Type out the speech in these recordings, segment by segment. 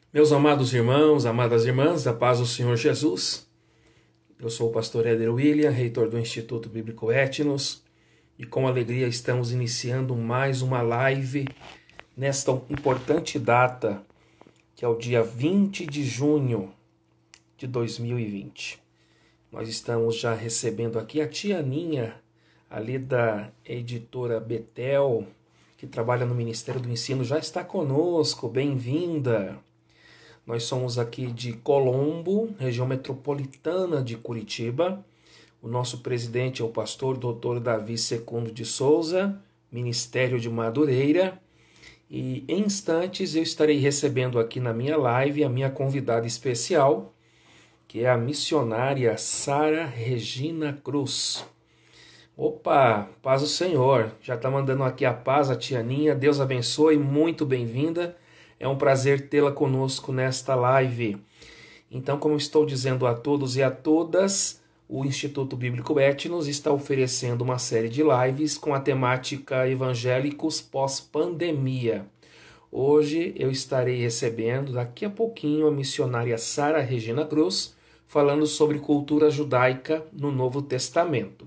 Meus amados irmãos, amadas irmãs, a paz do Senhor Jesus. Eu sou o pastor Éder William, reitor do Instituto Bíblico Etnos, e com alegria estamos iniciando mais uma live nesta importante data, que é o dia 20 de junho de 2020. Nós estamos já recebendo aqui a tia Aninha, ali da editora Betel, que trabalha no Ministério do Ensino, já está conosco, bem-vinda. Nós somos aqui de Colombo, região metropolitana de Curitiba. O nosso presidente é o pastor Dr. Davi Secundo de Souza, Ministério de Madureira. E em instantes eu estarei recebendo aqui na minha live a minha convidada especial, que é a missionária Sara Regina Cruz. Opa, paz do Senhor. Já está mandando aqui a paz, a tia Aninha. Deus abençoe, muito bem-vinda. É um prazer tê-la conosco nesta live. Então, como estou dizendo a todos e a todas, o Instituto Bíblico Etnos está oferecendo uma série de lives com a temática Evangélicos pós-pandemia. Hoje eu estarei recebendo, daqui a pouquinho, a missionária Sara Regina Cruz, falando sobre cultura judaica no Novo Testamento.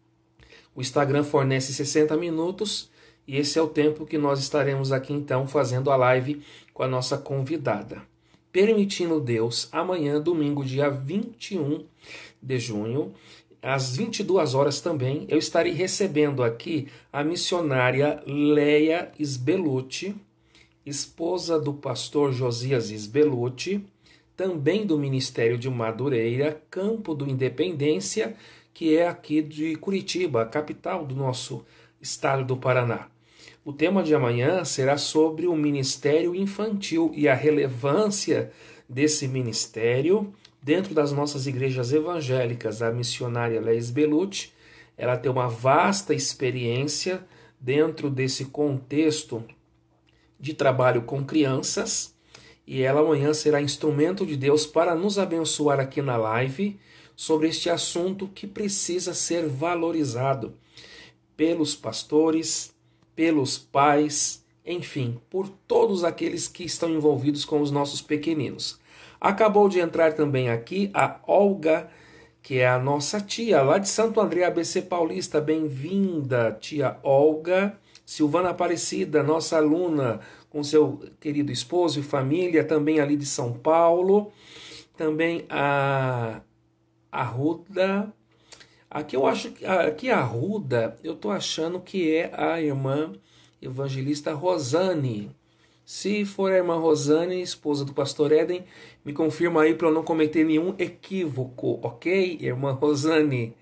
O Instagram fornece 60 minutos e esse é o tempo que nós estaremos aqui então fazendo a live com a nossa convidada. Permitindo Deus, amanhã, domingo, dia 21 de junho, às 22 horas também, eu estarei recebendo aqui a missionária Leia Sbelucci, esposa do pastor Josias Sbelucci, também do Ministério de Madureira, Campo do Independência, que é aqui de Curitiba, a capital do nosso estado do Paraná. O tema de amanhã será sobre o ministério infantil e a relevância desse ministério dentro das nossas igrejas evangélicas. A missionária Leia Sbelucci, ela tem uma vasta experiência dentro desse contexto de trabalho com crianças e ela amanhã será instrumento de Deus para nos abençoar aqui na live sobre este assunto que precisa ser valorizado pelos pastores, pelos pais, enfim, por todos aqueles que estão envolvidos com os nossos pequeninos. Acabou de entrar também aqui a Olga, que é a nossa tia, lá de Santo André, ABC Paulista. Bem-vinda, tia Olga. Silvana Aparecida, nossa aluna, com seu querido esposo e família, também ali de São Paulo. Também a Ruda. Aqui eu acho que aqui a Ruda, eu estou achando que é a irmã evangelista Rosane. Se for a irmã Rosane, esposa do pastor Éden, me confirma aí para eu não cometer nenhum equívoco, ok, irmã Rosane?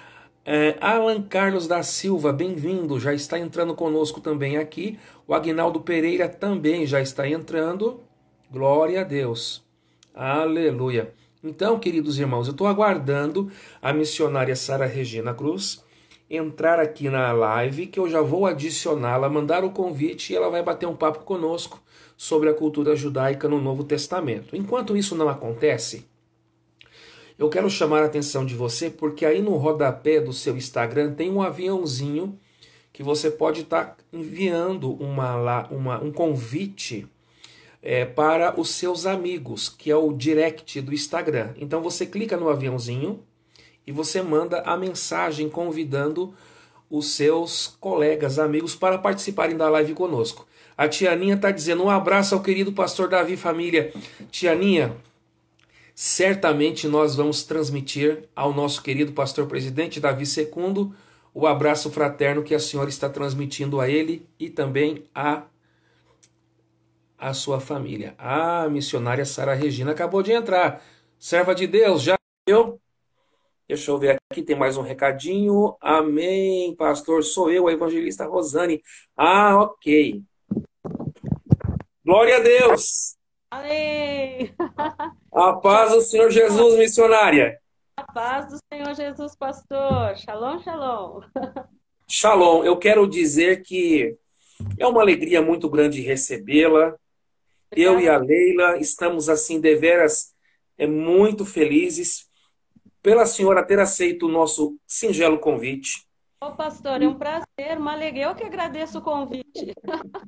Alan Carlos da Silva, bem-vindo, já está entrando conosco também aqui. O Agnaldo Pereira também já está entrando. Glória a Deus. Aleluia. Então, queridos irmãos, eu estou aguardando a missionária Sara Regina Cruz entrar aqui na live, que eu já vou adicioná-la, mandar o convite e ela vai bater um papo conosco sobre a cultura judaica no Novo Testamento. Enquanto isso não acontece, eu quero chamar a atenção de você, porque aí no rodapé do seu Instagram tem um aviãozinho que você pode estar enviando um convite para os seus amigos, que é o direct do Instagram. Então você clica no aviãozinho e você manda a mensagem convidando os seus colegas, amigos, para participarem da live conosco. A tia Aninha está dizendo um abraço ao querido pastor Davi Família. Tia Aninha, certamente nós vamos transmitir ao nosso querido pastor presidente Davi Secundo o abraço fraterno que a senhora está transmitindo a ele e também a sua família. A missionária Sara Regina acabou de entrar. Serva de Deus, já viu? Deixa eu ver aqui, tem mais um recadinho. Amém, pastor, sou eu, a evangelista Rosane. Ok. Glória a Deus. Amém! A paz do Senhor Jesus, missionária. A paz do Senhor Jesus, pastor. Shalom, shalom. Shalom, eu quero dizer que é uma alegria muito grande recebê-la. Eu e Obrigada. a Leila estamos assim deveras muito felizes pela senhora ter aceito o nosso singelo convite. Ô, pastor, é um prazer, uma alegria. Eu que agradeço o convite.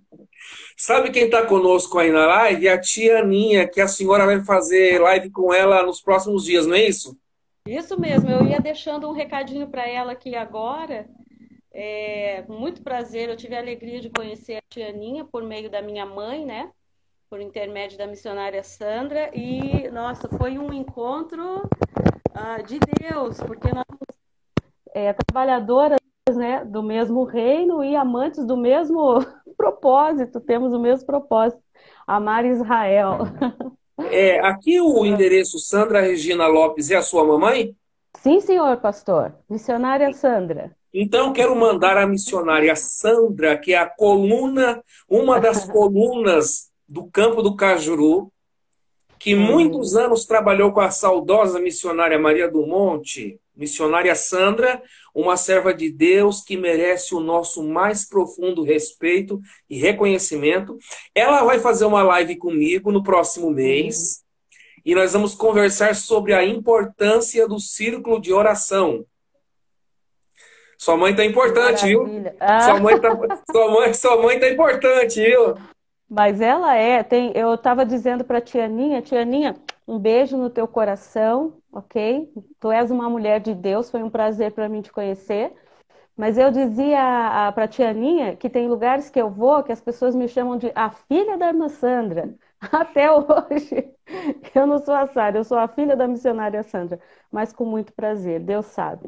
Sabe quem está conosco aí na live? A tia Aninha, que a senhora vai fazer live com ela nos próximos dias, não é isso? Isso mesmo, eu ia deixando um recadinho para ela aqui agora. Com muito prazer, eu tive a alegria de conhecer a tia Aninha por meio da minha mãe, né? Por intermédio da missionária Sandra. E, nossa, foi um encontro de Deus, porque nós trabalhadoras, né, do mesmo reino e amantes do mesmo propósito, temos o mesmo propósito, amar Israel. Aqui o endereço Sandra Regina Lopes é a sua mamãe? Sim, senhor pastor. Missionária Sandra. Então quero mandar a missionária Sandra, que é a coluna, uma das colunas do Campo do Cajuru, que muitos anos trabalhou com a saudosa missionária Maria do Monte, missionária Sandra, uma serva de Deus que merece o nosso mais profundo respeito e reconhecimento. Ela vai fazer uma live comigo no próximo mês e nós vamos conversar sobre a importância do círculo de oração. Sua mãe tá importante, Maravilha. viu? Sua mãe tá importante, viu? Mas ela eu estava dizendo para tia Aninha, um beijo no teu coração, ok? Tu és uma mulher de Deus, foi um prazer para mim te conhecer. Mas eu dizia para tia Aninha que tem lugares que eu vou que as pessoas me chamam de a filha da irmã Sandra. Até hoje. Eu não sou a Sara, eu sou a filha da missionária Sandra. Mas com muito prazer, Deus sabe.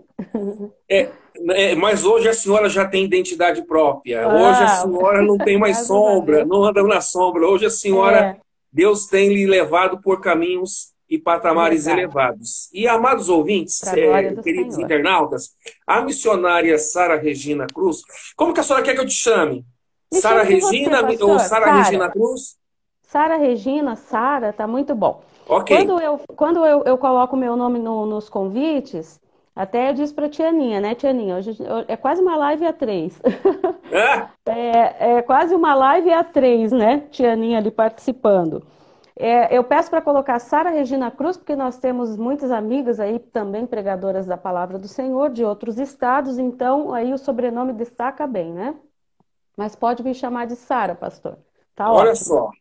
Mas hoje a senhora já tem identidade própria. Hoje a senhora não tem mais Graças a sombra, Deus. não anda na sombra. Hoje a senhora, É, Deus tem lhe levado por caminhos e patamares verdade. elevados. E, amados ouvintes, Para a glória do queridos Senhor. internautas, a missionária Sara Regina Cruz, como que a senhora quer que eu te chame? Me Sara chame de você, Regina ou pastor. Sara Regina Cruz? Sara Regina, Sara, tá muito bom. Ok. Quando eu coloco meu nome nos convites, até eu disse para tia Aninha, né, tia Aninha? É quase uma live a três. Ah, É quase uma live a três, né? Tia Aninha ali participando. Eu peço para colocar Sara Regina Cruz, porque nós temos muitas amigas aí também pregadoras da palavra do Senhor, de outros estados, então aí o sobrenome destaca bem, né? Mas pode me chamar de Sara, pastor. Tá olha ótimo. só.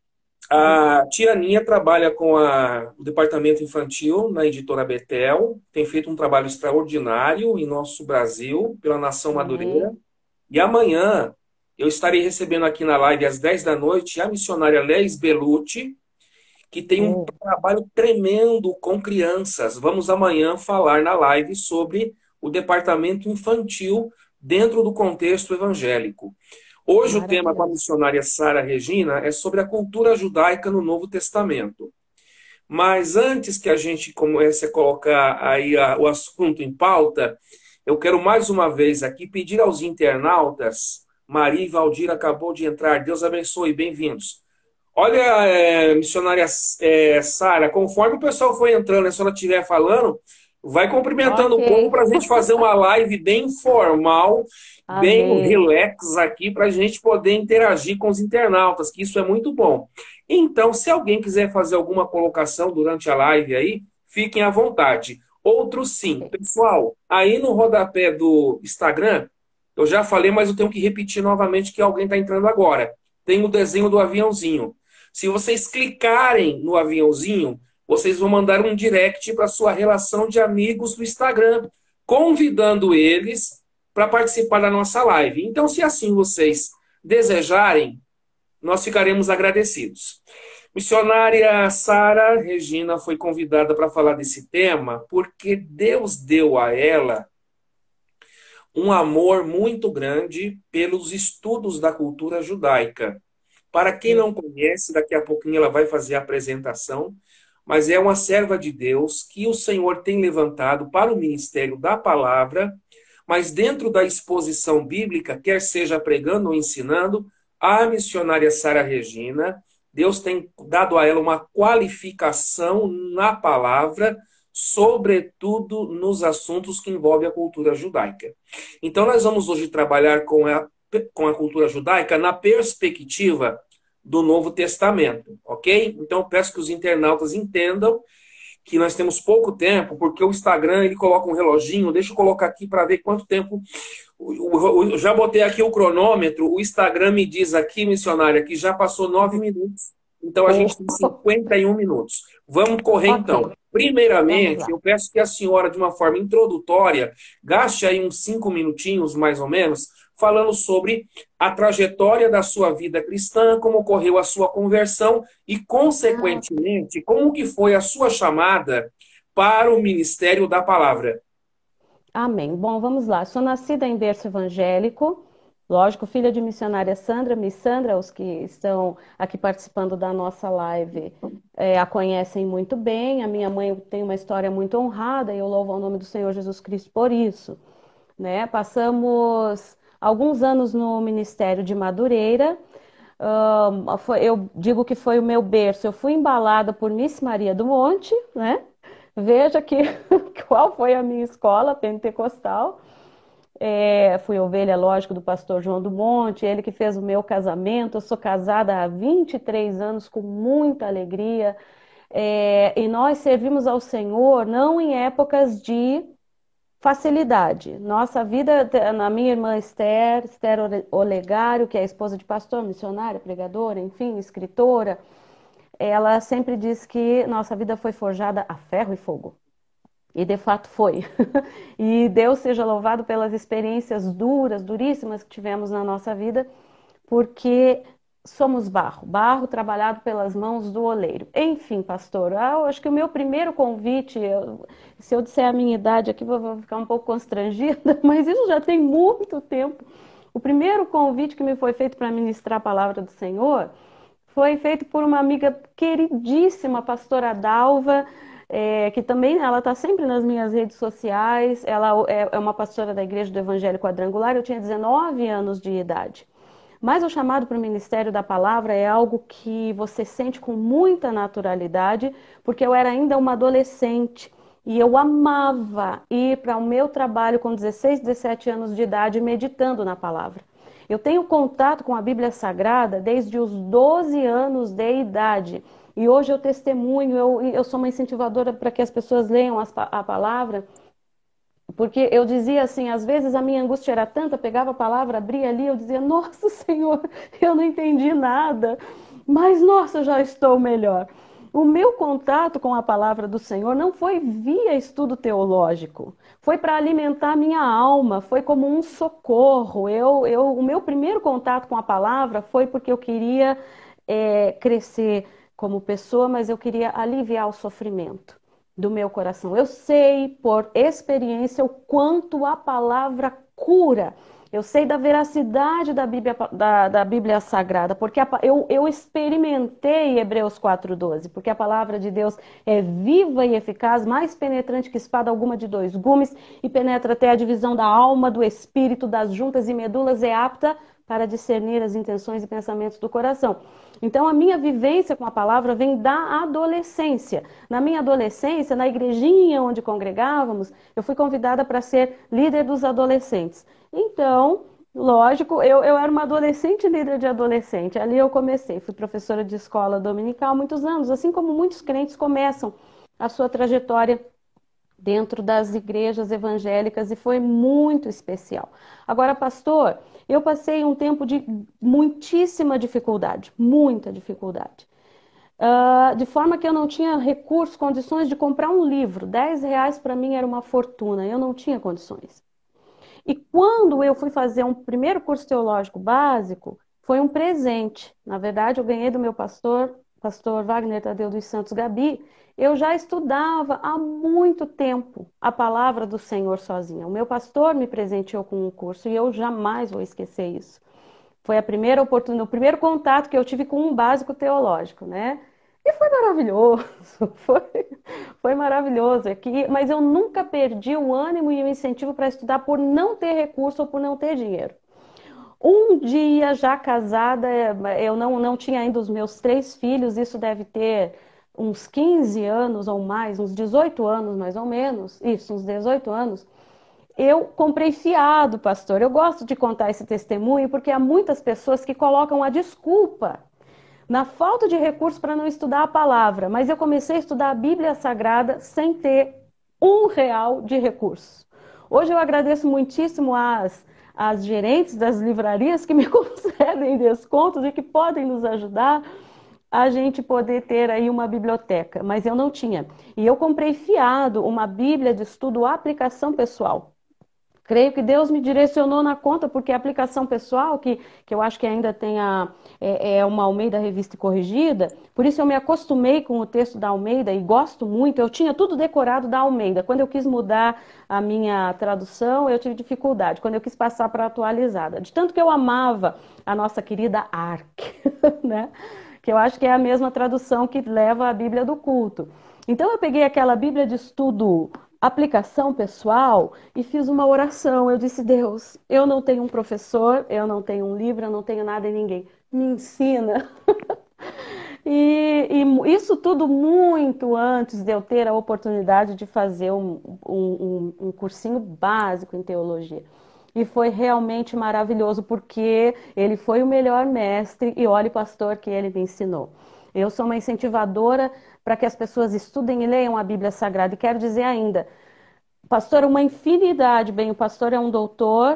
A tia Aninha trabalha com o departamento infantil na editora Betel, tem feito um trabalho extraordinário em nosso Brasil, pela nação madureira. Amém. E amanhã eu estarei recebendo aqui na live às 10 da noite a missionária Leis Belucci, que tem um Oh, trabalho tremendo com crianças. Vamos amanhã falar na live sobre o departamento infantil dentro do contexto evangélico. Hoje o tema com a maravilhoso. missionária Sara Regina é sobre a cultura judaica no Novo Testamento. Mas antes que a gente comece a colocar aí o assunto em pauta, eu quero mais uma vez aqui pedir aos internautas, Maria e Valdir acabou de entrar, Deus abençoe, bem-vindos. Olha, missionária Sara, conforme o pessoal for entrando, se ela estiver falando, vai cumprimentando Ok. o povo para a gente fazer uma live bem formal, bem Amém. relax aqui, para a gente poder interagir com os internautas, que isso é muito bom. Então, se alguém quiser fazer alguma colocação durante a live aí, fiquem à vontade. Outro sim. Ok. Pessoal, aí no rodapé do Instagram, eu já falei, mas eu tenho que repetir novamente que alguém está entrando agora. Tem o desenho do aviãozinho. Se vocês clicarem no aviãozinho, vocês vão mandar um direct para sua relação de amigos do Instagram, convidando eles para participar da nossa live. Então, se assim vocês desejarem, nós ficaremos agradecidos. Missionária Sara Regina foi convidada para falar desse tema porque Deus deu a ela um amor muito grande pelos estudos da cultura judaica. Para quem não conhece, daqui a pouquinho ela vai fazer a apresentação, mas é uma serva de Deus que o Senhor tem levantado para o ministério da palavra, mas dentro da exposição bíblica, quer seja pregando ou ensinando, a missionária Sara Regina, Deus tem dado a ela uma qualificação na palavra, sobretudo nos assuntos que envolvem a cultura judaica. Então, nós vamos hoje trabalhar com a cultura judaica na perspectiva do Novo Testamento, ok? Então, eu peço que os internautas entendam que nós temos pouco tempo, porque o Instagram ele coloca um reloginho. Deixa eu colocar aqui para ver quanto tempo. Eu já botei aqui o cronômetro. O Instagram me diz aqui, missionária, que já passou 9 minutos. Então a gente tem 51 minutos. Vamos correr então. Ok, vamos Primeiramente, lá. eu peço que a senhora, de uma forma introdutória, gaste aí uns 5 minutinhos, mais ou menos, falando sobre a trajetória da sua vida cristã, como ocorreu a sua conversão e, consequentemente, como que foi a sua chamada para o ministério da palavra. Amém. Bom, vamos lá. Sou nascida em berço evangélico, lógico, filha de missionária Sandra, Miss Sandra, os que estão aqui participando da nossa live a conhecem muito bem. A minha mãe tem uma história muito honrada e eu louvo ao nome do Senhor Jesus Cristo por isso, né? Passamos alguns anos no Ministério de Madureira. Eu digo que foi o meu berço. Eu fui embalada por Miss Maria do Monte, né? Veja que qual foi a minha escola pentecostal. Fui ovelha, lógico, do pastor João do Monte, ele que fez o meu casamento. Eu sou casada há 23 anos com muita alegria. E nós servimos ao Senhor não em épocas de facilidade. Nossa vida, na minha irmã Esther Olegário, que é a esposa de pastor, missionária, pregadora, enfim, escritora, ela sempre diz que nossa vida foi forjada a ferro e fogo. E de fato foi. E Deus seja louvado pelas experiências duras, duríssimas que tivemos na nossa vida, porque somos barro, barro trabalhado pelas mãos do oleiro. Enfim, pastor, eu acho que o meu primeiro convite, se eu disser a minha idade aqui, vou ficar um pouco constrangida, mas isso já tem muito tempo. O primeiro convite que me foi feito para ministrar a palavra do Senhor foi feito por uma amiga queridíssima, a pastora Dalva, que também ela está sempre nas minhas redes sociais. Ela é uma pastora da Igreja do Evangelho Quadrangular. Eu tinha 19 anos de idade. Mas o chamado para o ministério da palavra é algo que você sente com muita naturalidade, porque eu era ainda uma adolescente e eu amava ir para o meu trabalho com 16, 17 anos de idade meditando na palavra. Eu tenho contato com a Bíblia Sagrada desde os 12 anos de idade. E hoje eu testemunho, eu sou uma incentivadora para que as pessoas leiam a palavra, porque eu dizia assim, às vezes a minha angústia era tanta, pegava a palavra, abria ali, eu dizia, nossa Senhor, eu não entendi nada, mas nossa, já estou melhor. O meu contato com a palavra do Senhor não foi via estudo teológico, foi para alimentar a minha alma, foi como um socorro. O meu primeiro contato com a palavra foi porque eu queria crescer como pessoa, mas eu queria aliviar o sofrimento do meu coração. Eu sei por experiência o quanto a palavra cura. Eu sei da veracidade da Bíblia Sagrada, porque eu experimentei Hebreus 4:12, porque a palavra de Deus é viva e eficaz, mais penetrante que espada alguma de dois gumes, e penetra até a divisão da alma, do espírito, das juntas e medulas, é apta para discernir as intenções e pensamentos do coração. Então, a minha vivência com a palavra vem da adolescência. Na minha adolescência, na igrejinha onde congregávamos, eu fui convidada para ser líder dos adolescentes. Então, lógico, eu era uma adolescente líder de adolescente. Ali eu comecei, fui professora de escola dominical há muitos anos, assim como muitos crentes começam a sua trajetória dentro das igrejas evangélicas, e foi muito especial. Agora, pastor, eu passei um tempo de muitíssima dificuldade, muita dificuldade. De forma que eu não tinha recursos, condições de comprar um livro. R$ 10 para mim era uma fortuna, eu não tinha condições. E quando eu fui fazer um primeiro curso teológico básico, foi um presente. Na verdade, eu ganhei do meu pastor Wagner Tadeu dos Santos Gabi. Eu já estudava há muito tempo a palavra do Senhor sozinha. O meu pastor me presenteou com um curso e eu jamais vou esquecer isso. Foi a primeira oportunidade, o primeiro contato que eu tive com um básico teológico, né? E foi maravilhoso, foi, foi maravilhoso. Mas eu nunca perdi o ânimo e o incentivo para estudar por não ter recurso ou por não ter dinheiro. Um dia, já casada, eu não tinha ainda os meus 3 filhos, isso deve ter uns 15 anos ou mais, uns 18 anos mais ou menos, isso, uns 18 anos. Eu comprei fiado, pastor. Eu gosto de contar esse testemunho porque há muitas pessoas que colocam a desculpa na falta de recursos para não estudar a palavra, mas eu comecei a estudar a Bíblia Sagrada sem ter R$ 1 de recursos. Hoje eu agradeço muitíssimo às gerentes das livrarias que me concedem descontos e que podem nos ajudar a gente poder ter aí uma biblioteca, mas eu não tinha. E eu comprei fiado uma Bíblia de estudo aplicação pessoal. Creio que Deus me direcionou na conta, porque a aplicação pessoal, que eu acho que ainda tem uma Almeida Revista e Corrigida, por isso eu me acostumei com o texto da Almeida e gosto muito, eu tinha tudo decorado da Almeida. Quando eu quis mudar a minha tradução, eu tive dificuldade, quando eu quis passar para a atualizada. De tanto que eu amava a nossa querida ARC, né? Que eu acho que é a mesma tradução que leva a Bíblia do culto. Então eu peguei aquela Bíblia de estudo aplicação pessoal e fiz uma oração. Eu disse: Deus, eu não tenho um professor, eu não tenho um livro, eu não tenho nada em ninguém. Me ensina. E isso tudo muito antes de eu ter a oportunidade de fazer um cursinho básico em teologia. E foi realmente maravilhoso, porque ele foi o melhor mestre, e olhe, pastor, que ele me ensinou. Eu sou uma incentivadora para que as pessoas estudem e leiam a Bíblia Sagrada. E quero dizer ainda, pastor, uma infinidade, bem, o pastor é um doutor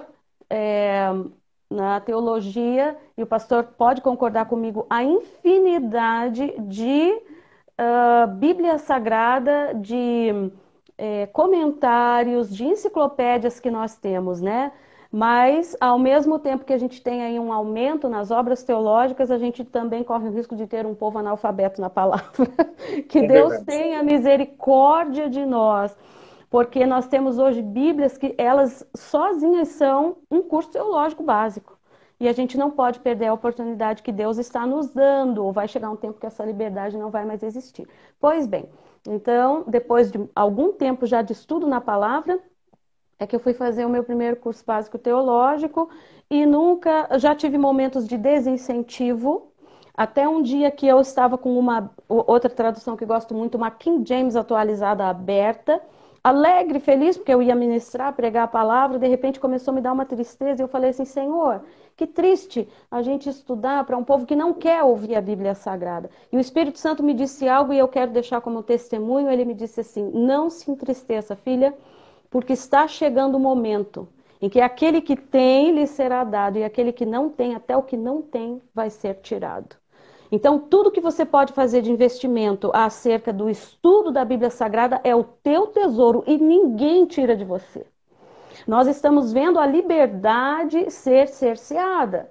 na teologia, e o pastor pode concordar comigo, a infinidade de Bíblia Sagrada, de comentários, de enciclopédias que nós temos, né? Mas, ao mesmo tempo que a gente tem aí um aumento nas obras teológicas, a gente também corre o risco de ter um povo analfabeto na palavra. Que É Deus verdade. tenha misericórdia de nós, porque nós temos hoje Bíblias que elas sozinhas são um curso teológico básico. E a gente não pode perder a oportunidade que Deus está nos dando, ou vai chegar um tempo que essa liberdade não vai mais existir. Pois bem, então, depois de algum tempo já de estudo na palavra, é que eu fui fazer o meu primeiro curso básico teológico e nunca, já tive momentos de desincentivo, até um dia que eu estava com uma outra tradução que gosto muito, uma King James atualizada aberta, alegre, feliz, porque eu ia ministrar, pregar a palavra, de repente começou a me dar uma tristeza e eu falei assim: Senhor, que triste a gente estudar para um povo que não quer ouvir a Bíblia Sagrada. E o Espírito Santo me disse algo e eu quero deixar como testemunho. Ele me disse assim: não se entristeça, filha, porque está chegando o momento em que aquele que tem lhe será dado, e aquele que não tem, até o que não tem, vai ser tirado. Então, tudo que você pode fazer de investimento acerca do estudo da Bíblia Sagrada é o teu tesouro e ninguém tira de você. Nós estamos vendo a liberdade ser cerceada.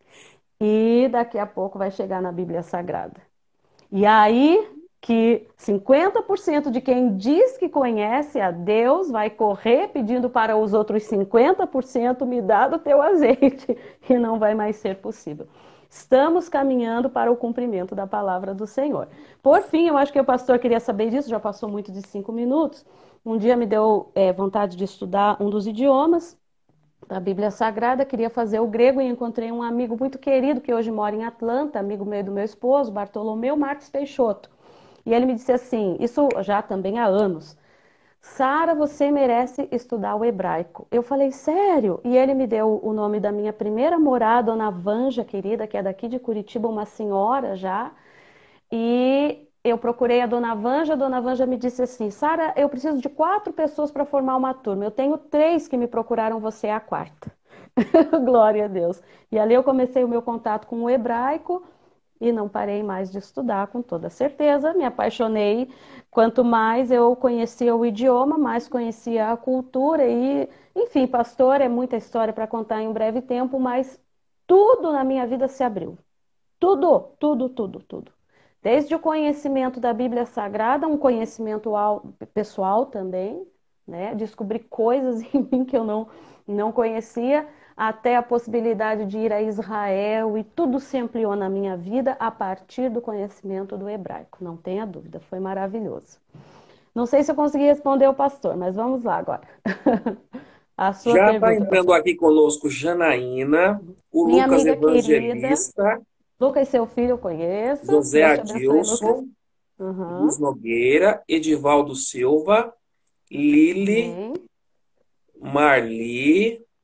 E daqui a pouco vai chegar na Bíblia Sagrada. E aí que 50% de quem diz que conhece a Deus vai correr pedindo para os outros 50% me dá do teu azeite, e não vai mais ser possível. Estamos caminhando para o cumprimento da palavra do Senhor. Por fim, eu acho que o pastor queria saber disso, já passou muito de 5 minutos. Um dia me deu vontade de estudar um dos idiomas da Bíblia Sagrada, queria fazer o grego e encontrei um amigo muito querido que hoje mora em Atlanta, amigo meu do meu esposo, Bartolomeu Marques Peixoto. E ele me disse assim, isso já também há anos: Sara, você merece estudar o hebraico. Eu falei: sério? E ele me deu o nome da minha primeira morada, Dona Vanja, querida, que é daqui de Curitiba, uma senhora já. E eu procurei a Dona Vanja me disse assim: Sara, eu preciso de 4 pessoas para formar uma turma. Eu tenho 3 que me procuraram, você é a 4ª. Glória a Deus. E ali eu comecei o meu contato com o hebraico e não parei mais de estudar, com toda certeza. Me apaixonei. Quanto mais eu conhecia o idioma, mais conhecia a cultura. E, enfim, pastor, é muita história para contar em um breve tempo, mas tudo na minha vida se abriu. Tudo, tudo, tudo, tudo. Desde o conhecimento da Bíblia Sagrada, um conhecimento pessoal também, né? Descobri coisas em mim que eu não conhecia, até a possibilidade de ir a Israel, e tudo se ampliou na minha vida a partir do conhecimento do hebraico. Não tenha dúvida, foi maravilhoso. Não sei se eu consegui responder ao pastor, mas vamos lá agora. A sua Já está pergunta, entrando pastor. aqui conosco Janaína, o Minha Lucas amiga querida, Evangelista, Lucas, seu filho, eu conheço. José Deus te abençoe, Lucas. Adilson, Uhum. Luz Nogueira, Edivaldo Silva, Lili, Amém. Marli,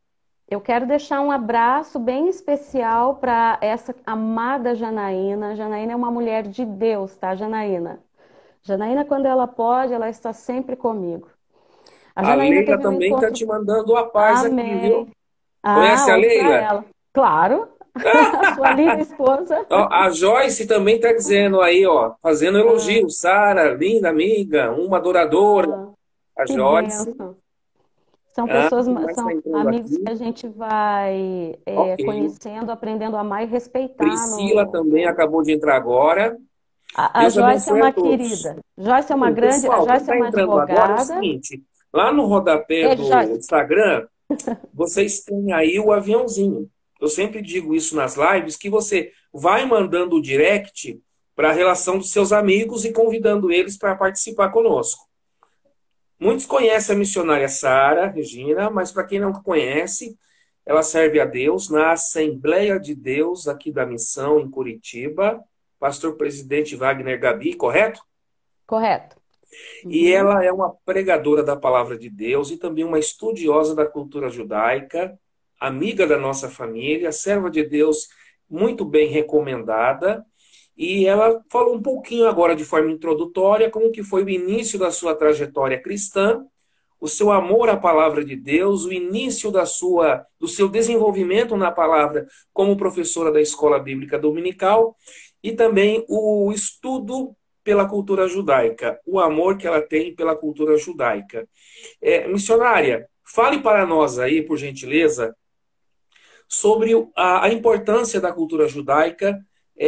Eu quero deixar um abraço bem especial para essa amada Janaína. Janaína é uma mulher de Deus, tá, Janaína? Janaína, quando ela pode, ela está sempre comigo. A A Janaína Leila teve um também está encontro. te mandando a paz aqui, Amém. viu? Ah, Conhece a oi para Leila? ela. Claro, a sua linda esposa. Ó, a Joyce também está dizendo aí, ó, fazendo Ah, elogio. Sara, linda amiga, uma adoradora. ah, A que Joyce. bênção. São Ah, pessoas, quem mais está são entrando amigos que aqui? a gente vai Ok. conhecendo, aprendendo a amar e respeitar Priscila também no. acabou de entrar agora. A Deus Joyce é abençoe a uma todos. querida. Joyce é uma grande, a Pessoal, quem Joyce é está uma entrando agora é o advogada. seguinte: lá no rodapé Beijo, do Joyce. Instagram, vocês têm aí o aviãozinho. Eu sempre digo isso nas lives, que você vai mandando o direct para a relação dos seus amigos e convidando eles para participar conosco. Muitos conhecem a missionária Sara Regina, mas para quem não conhece, ela serve a Deus na Assembleia de Deus aqui da Missão em Curitiba. Pastor presidente Wagner Gabi, correto? Correto. E Uhum. ela é uma pregadora da palavra de Deus e também uma estudiosa da cultura judaica, amiga da nossa família, serva de Deus muito bem recomendada. E ela falou um pouquinho agora de forma introdutória como que foi o início da sua trajetória cristã, o seu amor à palavra de Deus, o início do seu desenvolvimento na palavra como professora da escola bíblica dominical e também o estudo pela cultura judaica, o amor que ela tem pela cultura judaica. Missionária, fale para nós aí, por gentileza, sobre a importância da cultura judaica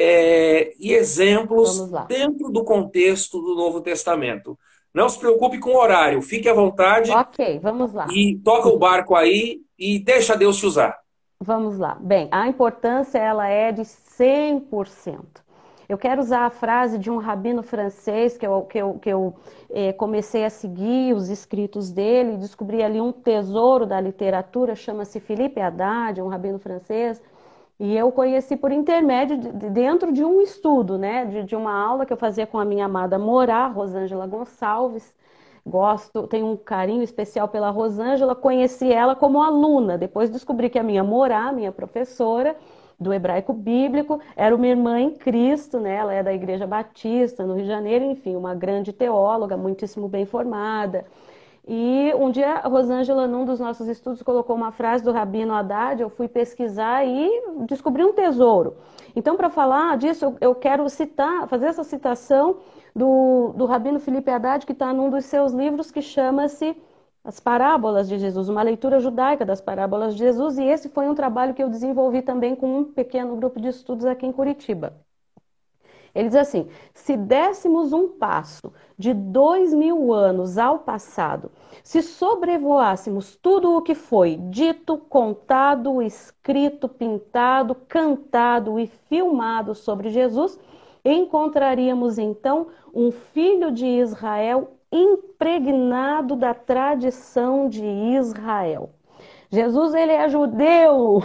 e exemplos Vamos lá. dentro do contexto do Novo Testamento. Não se preocupe com o horário, fique à vontade Ok, vamos lá. e toca o barco aí e deixa Deus te usar. Vamos lá. Bem, a importância ela é de 100%. Eu quero usar a frase de um rabino francês que eu comecei a seguir os escritos dele, descobri ali um tesouro da literatura, chama-se Philippe Haddad, um rabino francês, e eu conheci por intermédio, dentro de um estudo, né, de uma aula que eu fazia com a minha amada Morá, Rosângela Gonçalves. Gosto, tenho um carinho especial pela Rosângela, conheci ela como aluna, depois descobri que a minha Morá, minha professora do hebraico bíblico, era uma irmã em Cristo, né? Ela é da Igreja Batista, no Rio de Janeiro, enfim, uma grande teóloga, muitíssimo bem formada. E um dia a Rosângela, num dos nossos estudos, colocou uma frase do Rabino Haddad, eu fui pesquisar e descobri um tesouro. Então, para falar disso, eu quero citar, fazer essa citação do Rabino Felipe Haddad, que está num dos seus livros que chama-se As Parábolas de Jesus, uma leitura judaica das Parábolas de Jesus, e esse foi um trabalho que eu desenvolvi também com um pequeno grupo de estudos aqui em Curitiba. Ele diz assim: se dessemos um passo de 2000 anos ao passado, se sobrevoássemos tudo o que foi dito, contado, escrito, pintado, cantado e filmado sobre Jesus, encontraríamos então um filho de Israel impregnado da tradição de Israel. Jesus, ele é judeu,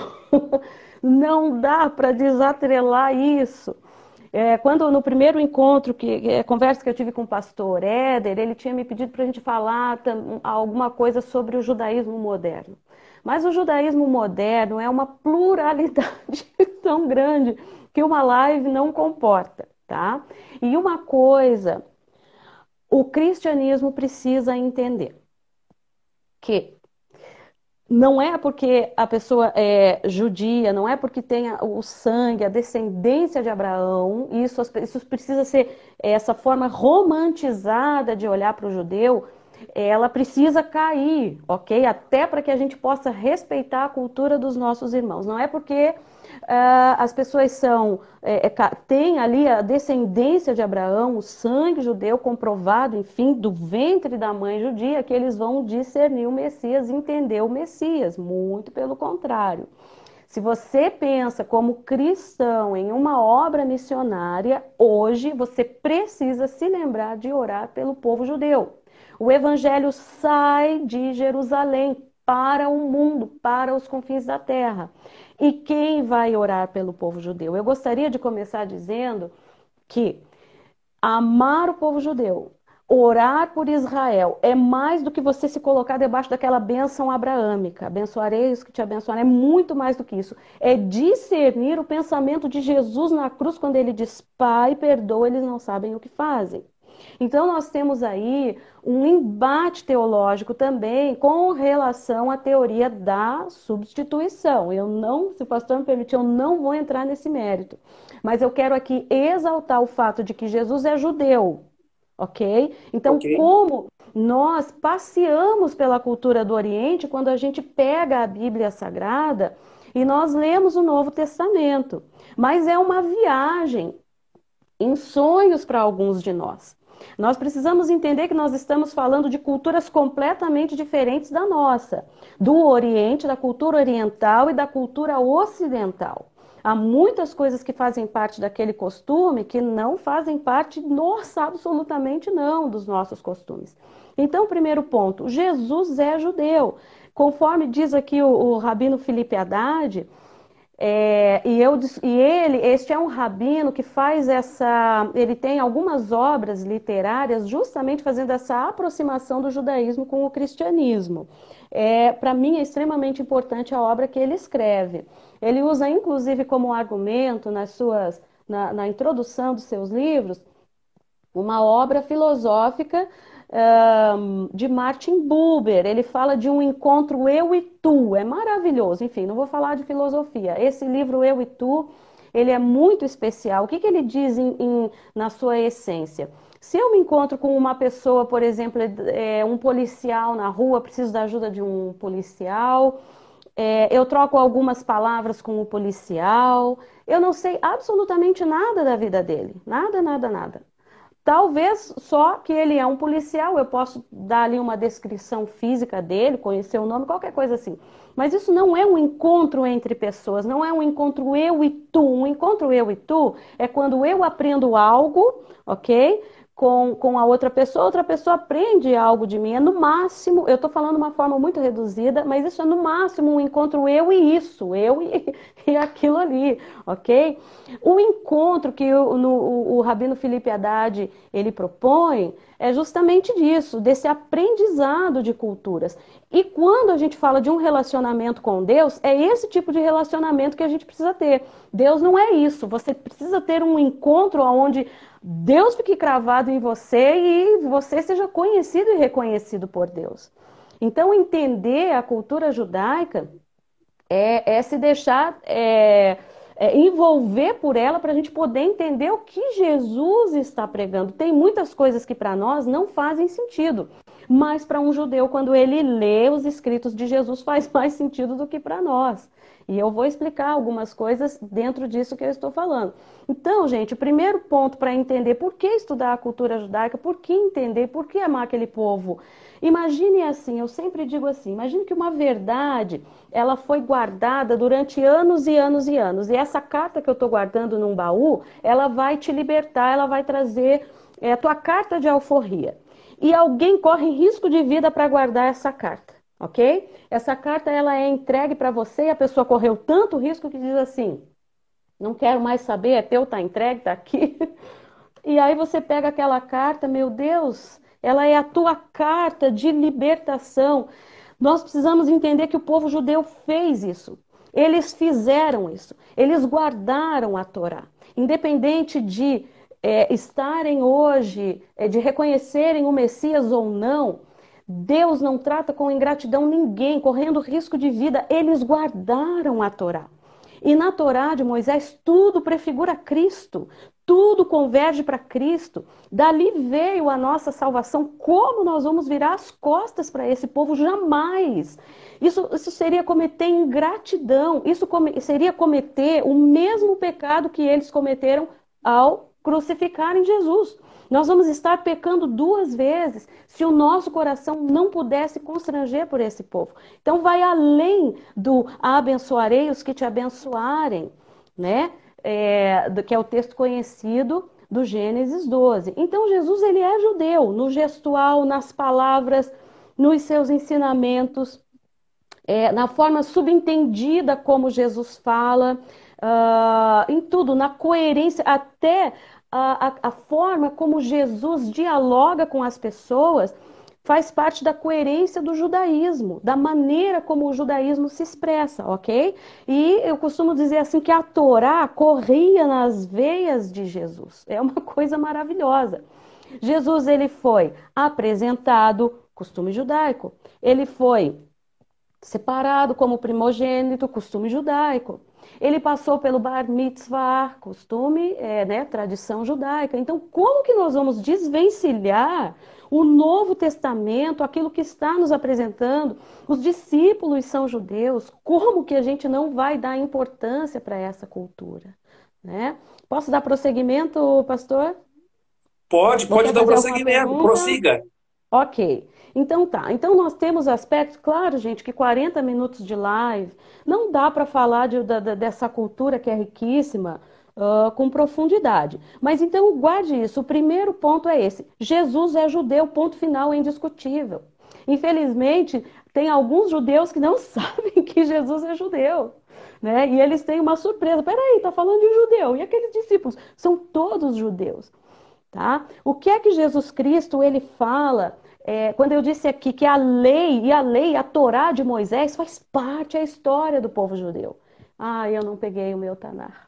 não dá para desatrelar isso. Quando no primeiro encontro, conversa que eu tive com o pastor Éder, ele tinha me pedido para a gente falar alguma coisa sobre o judaísmo moderno. Mas o judaísmo moderno é uma pluralidade tão grande que uma live não comporta, tá? E uma coisa, o cristianismo precisa entender que não é porque a pessoa é judia, não é porque tem o sangue, a descendência de Abraão, isso precisa ser essa forma romantizada de olhar para o judeu, ela precisa cair, ok? Até para que a gente possa respeitar a cultura dos nossos irmãos. Não é porque as pessoas têm ali a descendência de Abraão, o sangue judeu comprovado, enfim, do ventre da mãe judia, que eles vão discernir o Messias, entender o Messias. Muito pelo contrário. Se você pensa como cristão em uma obra missionária, hoje você precisa se lembrar de orar pelo povo judeu. O evangelho sai de Jerusalém para o mundo, para os confins da terra. E quem vai orar pelo povo judeu? Eu gostaria de começar dizendo que amar o povo judeu, Orar por Israel é mais do que você se colocar debaixo daquela bênção abraâmica. Abençoarei os que te abençoarem. É muito mais do que isso. É discernir o pensamento de Jesus na cruz quando ele diz: Pai, perdoa, eles não sabem o que fazem. Então, nós temos aí um embate teológico também com relação à teoria da substituição. Eu não, se o pastor me permitir, eu não vou entrar nesse mérito. Mas eu quero aqui exaltar o fato de que Jesus é judeu, ok? Então, Ok. como nós passeamos pela cultura do Oriente quando a gente pega a Bíblia Sagrada e nós lemos o Novo Testamento. Mas é uma viagem em sonhos para alguns de nós. Nós precisamos entender que nós estamos falando de culturas completamente diferentes da nossa, do Oriente, da cultura oriental e da cultura ocidental. Há muitas coisas que fazem parte daquele costume que não fazem parte, nossa, absolutamente não, dos nossos costumes. Então, primeiro ponto, Jesus é judeu. Conforme diz aqui o rabino Felipe Haddad, este é um rabino que faz ele tem algumas obras literárias justamente fazendo essa aproximação do judaísmo com o cristianismo. Para mim é extremamente importante a obra que ele escreve. Ele usa inclusive como argumento na introdução dos seus livros uma obra filosófica de Martin Buber. Ele fala de um encontro eu e tu, é maravilhoso. Enfim, não vou falar de filosofia. Esse livro Eu e Tu, ele é muito especial. O que ele diz na sua essência? Se eu me encontro com uma pessoa, por exemplo, um policial na rua, preciso da ajuda de um policial, eu troco algumas palavras com o policial, eu não sei absolutamente nada da vida dele, nada, nada, nada. Talvez só que ele é um policial, eu posso dar ali uma descrição física dele, conhecer o nome, qualquer coisa assim. Mas isso não é um encontro entre pessoas, não é um encontro eu e tu. Um encontro eu e tu é quando eu aprendo algo, ok? Com a outra pessoa aprende algo de mim. É no máximo, eu estou falando de uma forma muito reduzida, mas isso é no máximo um encontro eu e isso, e aquilo ali, ok? O encontro que o Rabino Felipe Haddad ele propõe é justamente disso, desse aprendizado de culturas. E quando a gente fala de um relacionamento com Deus, é esse tipo de relacionamento que a gente precisa ter. Deus não é isso. Você precisa ter um encontro onde Deus fique cravado em você e você seja conhecido e reconhecido por Deus. Então, entender a cultura judaica é se deixar envolver por ela para a gente poder entender o que Jesus está pregando. Tem muitas coisas que para nós não fazem sentido, mas para um judeu, quando ele lê os escritos de Jesus, faz mais sentido do que para nós. E eu vou explicar algumas coisas dentro disso que eu estou falando. Então, gente, o primeiro ponto para entender por que estudar a cultura judaica, por que entender, por que amar aquele povo. Imagine assim, eu sempre digo assim, imagine que uma verdade, ela foi guardada durante anos e anos e anos. E essa carta que eu estou guardando num baú, ela vai te libertar, ela vai trazer a tua carta de alforria. E alguém corre risco de vida para guardar essa carta. Ok? Essa carta ela é entregue para você e a pessoa correu tanto risco que diz assim: não quero mais saber, é teu, tá entregue, tá aqui. E aí você pega aquela carta, meu Deus, ela é a tua carta de libertação. Nós precisamos entender que o povo judeu fez isso. Eles fizeram isso. Eles guardaram a Torá. Independente de estarem hoje, de reconhecerem o Messias ou não, Deus não trata com ingratidão ninguém, correndo risco de vida. Eles guardaram a Torá. E na Torá de Moisés, tudo prefigura Cristo. Tudo converge para Cristo. Dali veio a nossa salvação. Como nós vamos virar as costas para esse povo? Jamais. Isso seria cometer ingratidão. Isso seria cometer o mesmo pecado que eles cometeram ao crucificarem Jesus. Nós vamos estar pecando duas vezes se o nosso coração não pudesse constranger por esse povo. Então vai além do abençoarei os que te abençoarem, né? Que é o texto conhecido do Gênesis 12. Então Jesus ele é judeu no gestual, nas palavras, nos seus ensinamentos, na forma subentendida como Jesus fala, em tudo, na coerência, até a forma como Jesus dialoga com as pessoas faz parte da coerência do judaísmo, da maneira como o judaísmo se expressa, ok? E eu costumo dizer assim que a Torá corria nas veias de Jesus. É uma coisa maravilhosa. Jesus, ele foi apresentado, costume judaico. Ele foi separado como primogênito, costume judaico. Ele passou pelo bar mitzvah, costume, né, tradição judaica. Então, como que nós vamos desvencilhar o Novo Testamento, aquilo que está nos apresentando? Os discípulos são judeus. Como que a gente não vai dar importância para essa cultura, né? Posso dar prosseguimento, pastor? Pode Você quer dar o fazer alguma prosseguimento, pergunta? prossiga. Ok. Então tá. Então nós temos aspectos, claro, gente, que 40 minutos de live não dá para falar dessa cultura que é riquíssima, com profundidade. Mas então guarde isso. O primeiro ponto é esse: Jesus é judeu, ponto final, é indiscutível. Infelizmente, tem alguns judeus que não sabem que Jesus é judeu, né? E eles têm uma surpresa. Peraí, tá falando de judeu? E aqueles discípulos? São todos judeus. Tá? O que é que Jesus Cristo ele fala quando eu disse aqui que a lei, a Torá de Moisés faz parte da história do povo judeu? Ah, eu não peguei o meu Tanar.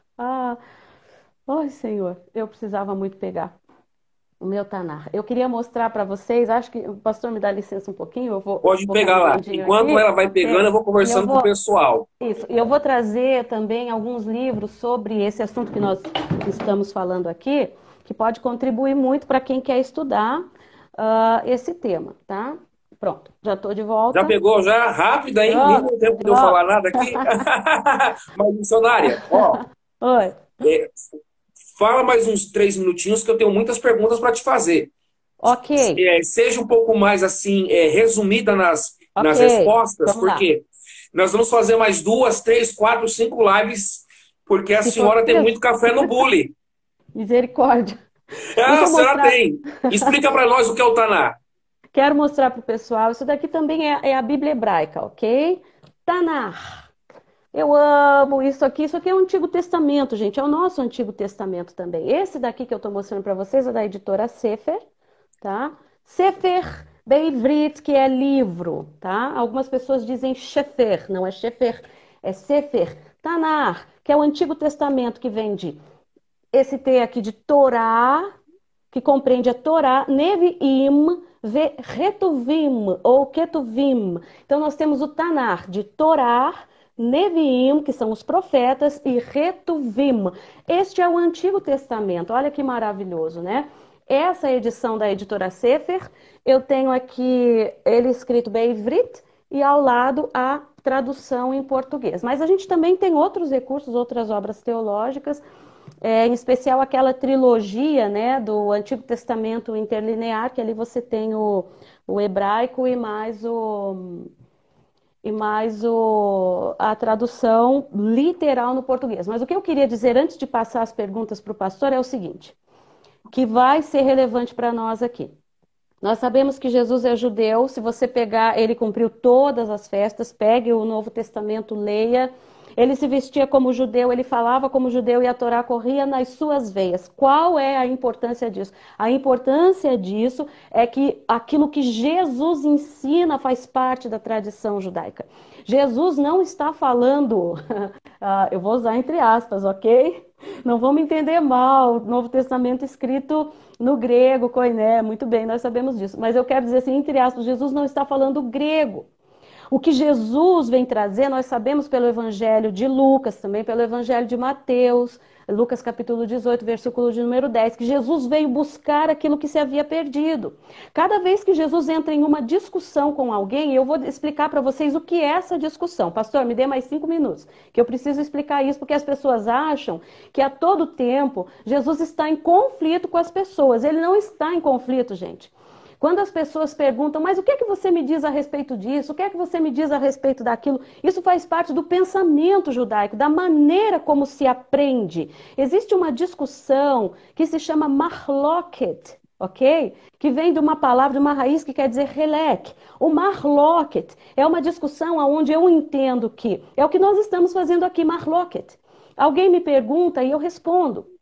Ai, Senhor, eu precisava muito pegar o meu Tanar. Eu queria mostrar para vocês, acho que o pastor me dá licença um pouquinho, eu Pode vou pegar lá. rapidinho Enquanto aqui. ela vai pegando, eu vou E eu conversando com o vou, pessoal. isso, eu vou trazer também alguns livros sobre esse assunto que nós estamos falando aqui, que pode contribuir muito para quem quer estudar esse tema, tá? Pronto, já estou de Já volta. pegou já? Rápida, hein? Nem deu tempo de eu Ó, falar nada aqui. Mas, missionária, ó, oi, é, fala mais uns 3 minutinhos que eu tenho muitas perguntas para te fazer. ok, Seja um pouco mais assim, resumida nas ok, respostas, vamos lá. porque nós vamos fazer mais 2, 3, 4, 5 lives, porque a Se for senhora tem preciso, muito café no bule. misericórdia. Ah, Deixa a eu senhora mostrar, tem. Explica para nós o que é o Taná. quero mostrar para o pessoal, isso daqui também é a Bíblia hebraica, ok? Tanar. Eu amo isso aqui é o Antigo Testamento, gente, é o nosso Antigo Testamento também. Esse daqui que eu estou mostrando para vocês é da editora Sefer, tá? Sefer Beivrit, que é livro, tá? Algumas pessoas dizem Shefer, não é Shefer, é Sefer. Tanar, que é o Antigo Testamento, que vem de esse T aqui de Torá, que compreende a Torá, Neviim, Retuvim ou Ketuvim. Então nós temos o Tanar de Torá, Neviim, que são os profetas, e Retuvim. Este é o Antigo Testamento. Olha que maravilhoso, né? Essa edição da editora Sefer, eu tenho aqui ele escrito Beivrit e ao lado a tradução em português. Mas a gente também tem outros recursos, outras obras teológicas, em especial aquela trilogia, né, do Antigo Testamento interlinear, que ali você tem o hebraico e a tradução literal no português. Mas o que eu queria dizer antes de passar as perguntas para o pastor é o seguinte, que vai ser relevante para nós aqui. Nós sabemos que Jesus é judeu, se você pegar, ele cumpriu todas as festas, pegue o Novo Testamento, leia. Ele se vestia como judeu, ele falava como judeu e a Torá corria nas suas veias. Qual é a importância disso? A importância disso é que aquilo que Jesus ensina faz parte da tradição judaica. Jesus não está falando, eu vou usar entre aspas, ok? Não vamos entender mal, o Novo Testamento escrito no grego, koiné, muito bem, nós sabemos disso. Mas eu quero dizer assim, entre aspas, Jesus não está falando grego. O que Jesus vem trazer, nós sabemos pelo Evangelho de Lucas, também pelo Evangelho de Mateus, Lucas capítulo 18, versículo de número 10, que Jesus veio buscar aquilo que se havia perdido. Cada vez que Jesus entra em uma discussão com alguém, eu vou explicar para vocês o que é essa discussão. Pastor, me dê mais 5 minutos, que eu preciso explicar isso, porque as pessoas acham que a todo tempo Jesus está em conflito com as pessoas. Ele não está em conflito, gente. Quando as pessoas perguntam, mas o que é que você me diz a respeito disso? O que é que você me diz a respeito daquilo? Isso faz parte do pensamento judaico, da maneira como se aprende. Existe uma discussão que se chama marloket, ok? Que vem de uma palavra, de uma raiz que quer dizer relek. O marloket é uma discussão onde eu entendo que é o que nós estamos fazendo aqui, marloket. Alguém me pergunta e eu respondo.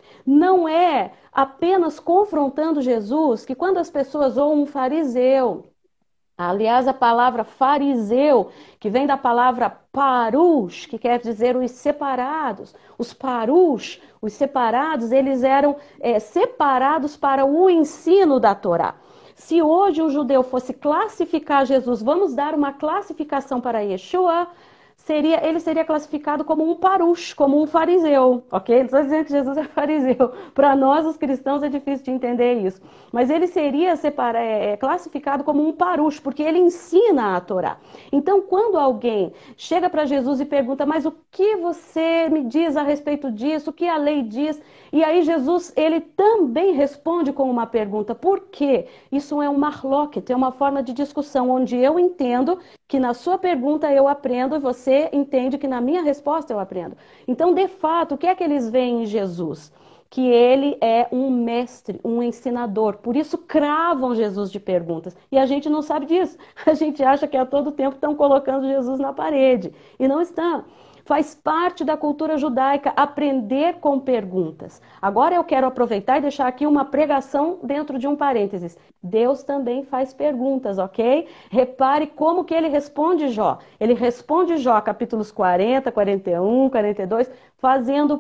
Não é apenas confrontando Jesus, que quando as pessoas ou um fariseu, aliás, a palavra fariseu, que vem da palavra parus, que quer dizer os separados. Os parus, os separados, eles eram separados para o ensino da Torá. Se hoje o judeu fosse classificar Jesus, vamos dar uma classificação para Yeshua, ele seria classificado como um parush, como um fariseu, ok? Não estou dizendo que Jesus é fariseu. Para nós, os cristãos, é difícil de entender isso. Mas ele seria classificado como um parush, porque ele ensina a Torá. Então, quando alguém chega para Jesus e pergunta, mas o que você me diz a respeito disso? O que a lei diz? E aí Jesus, ele também responde com uma pergunta. Por quê? Isso é um marloquet, é uma forma de discussão, onde eu entendo que na sua pergunta eu aprendo e você entende que na minha resposta eu aprendo. Então, de fato, o que é que eles veem em Jesus? Que ele é um mestre, um ensinador. Por isso cravam Jesus de perguntas. E a gente não sabe disso. A gente acha que a todo tempo estão colocando Jesus na parede. E não estão. Faz parte da cultura judaica aprender com perguntas. Agora eu quero aproveitar e deixar aqui uma pregação dentro de um parênteses. Deus também faz perguntas, ok? Repare como que ele responde Jó. Ele responde Jó, capítulos 40, 41, 42, fazendo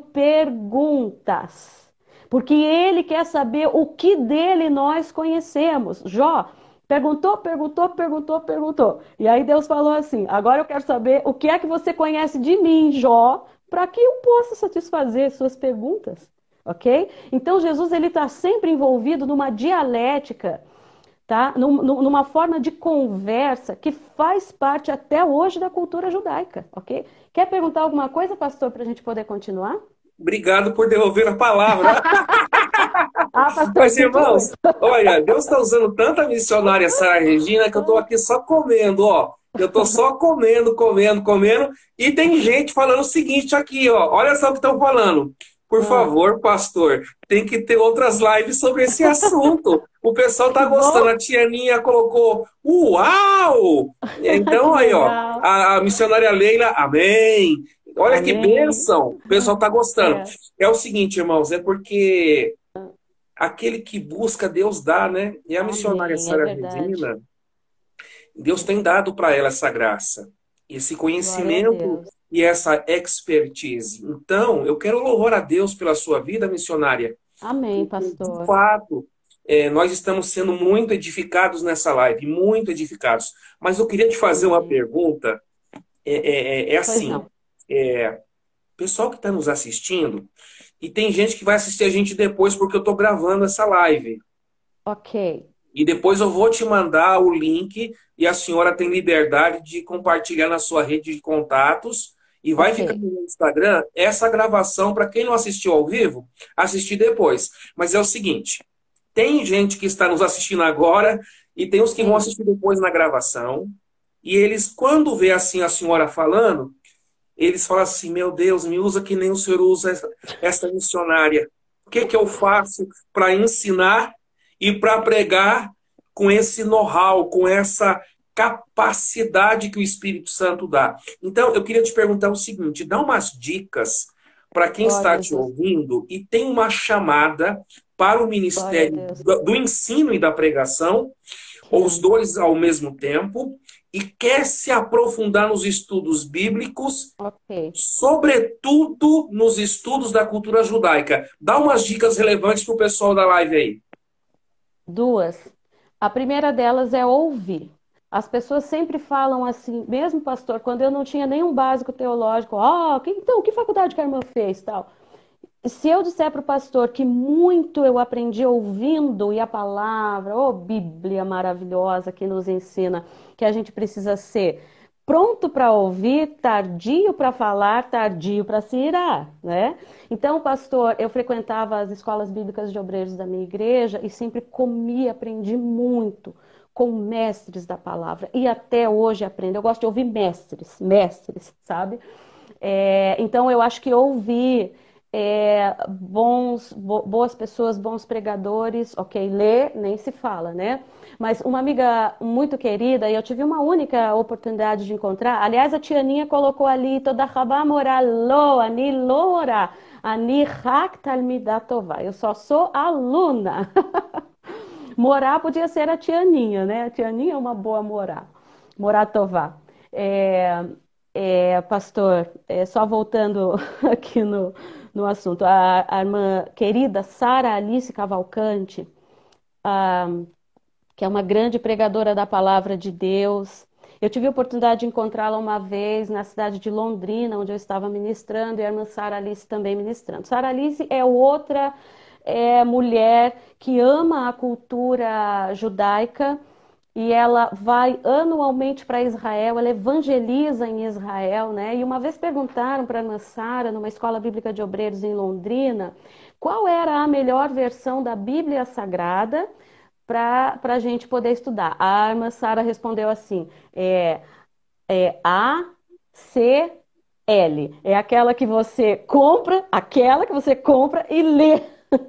perguntas. Porque ele quer saber o que dele nós conhecemos. Jó perguntou, perguntou, perguntou, perguntou. E aí Deus falou assim, agora eu quero saber o que é que você conhece de mim, Jó, para que eu possa satisfazer suas perguntas, ok? Então Jesus ele está sempre envolvido numa dialética, tá? Numa forma de conversa que faz parte até hoje da cultura judaica, ok? Quer perguntar alguma coisa, pastor, para a gente poder continuar? Obrigado por devolver a palavra. Ah, pastor, Mas, sinto irmãos, muito. olha, Deus está usando tanta missionária Sara Regina que eu estou aqui só comendo, ó. Eu estou só comendo, comendo, comendo. E tem gente falando o seguinte aqui, ó. Olha só o que estão falando. Por Ah, favor, pastor, tem que ter outras lives sobre esse assunto. O pessoal tá que gostando. bom, A tia Ninha colocou, uau! que Então, aí, ó, legal. a missionária Leila, amém. Olha que Amém. bênção. O pessoal tá gostando. É. É o seguinte, irmãos, é porque aquele que busca, Deus dá, né? E a missionária Amém, é Sara verdade. Regina, Deus tem dado para ela essa graça, esse Glória a conhecimento Deus. e essa expertise. Então, eu quero louvar a Deus pela sua vida, missionária, Amém, porque, de pastor. fato, nós estamos sendo muito edificados nessa live, muito edificados. Mas eu queria te fazer uma Amém. pergunta, Pois assim, não. é, pessoal que está nos assistindo, e tem gente que vai assistir a gente depois porque eu estou gravando essa live. Ok. E depois eu vou te mandar o link e a senhora tem liberdade de compartilhar na sua rede de contatos e vai Ok. ficar no Instagram essa gravação para quem não assistiu ao vivo, assistir depois. Mas é o seguinte, tem gente que está nos assistindo agora e tem os que vão Sim. assistir depois na gravação. E eles, quando vê assim a senhora falando, eles falam assim, meu Deus, me usa que nem o senhor usa essa missionária. O que que eu faço para ensinar e para pregar com esse know-how, com essa capacidade que o Espírito Santo dá? Então, eu queria te perguntar o seguinte, dá umas dicas para quem Ó está te Jesus. ouvindo e tem uma chamada para o Glória a ministério Deus. do ensino e da pregação, ou os Sim. dois ao mesmo tempo, e quer se aprofundar nos estudos bíblicos, Ok. sobretudo nos estudos da cultura judaica. Dá umas dicas relevantes para o pessoal da live aí. Duas. A primeira delas é ouvir. As pessoas sempre falam assim, mesmo pastor, quando eu não tinha nenhum básico teológico, então, que faculdade que a irmã fez, tal? Se eu disser para o pastor que muito eu aprendi ouvindo e a palavra, Bíblia maravilhosa que nos ensina que a gente precisa ser pronto para ouvir, tardio para falar, tardio para se irar, né? Então, pastor, eu frequentava as escolas bíblicas de obreiros da minha igreja e sempre comi, aprendi muito com mestres da palavra e até hoje aprendo. Eu gosto de ouvir mestres, sabe? Então, eu acho que ouvir boas pessoas, bons pregadores, ok, ler nem se fala, né? Mas uma amiga muito querida, e eu tive uma única oportunidade de encontrar, aliás, a tia Aninha colocou ali toda rabá moralo, ani lora, ani hak talmidatová. Eu só sou aluna. Morá podia ser a tia Aninha, né? A tia Aninha é uma boa morá. Moratová. Pastor, só voltando aqui no assunto, a irmã querida Sara Alice Cavalcante, ah, que é uma grande pregadora da palavra de Deus. Eu tive a oportunidade de encontrá-la uma vez na cidade de Londrina, onde eu estava ministrando, e a irmã Sara Alice também ministrando. Sara Alice é outra mulher que ama a cultura judaica, e ela vai anualmente para Israel, ela evangeliza em Israel, né? E uma vez perguntaram para a irmã Sara, numa escola bíblica de obreiros em Londrina, qual era a melhor versão da Bíblia Sagrada para a gente poder estudar. A irmã Sara respondeu assim, ACL, é aquela que você compra e lê.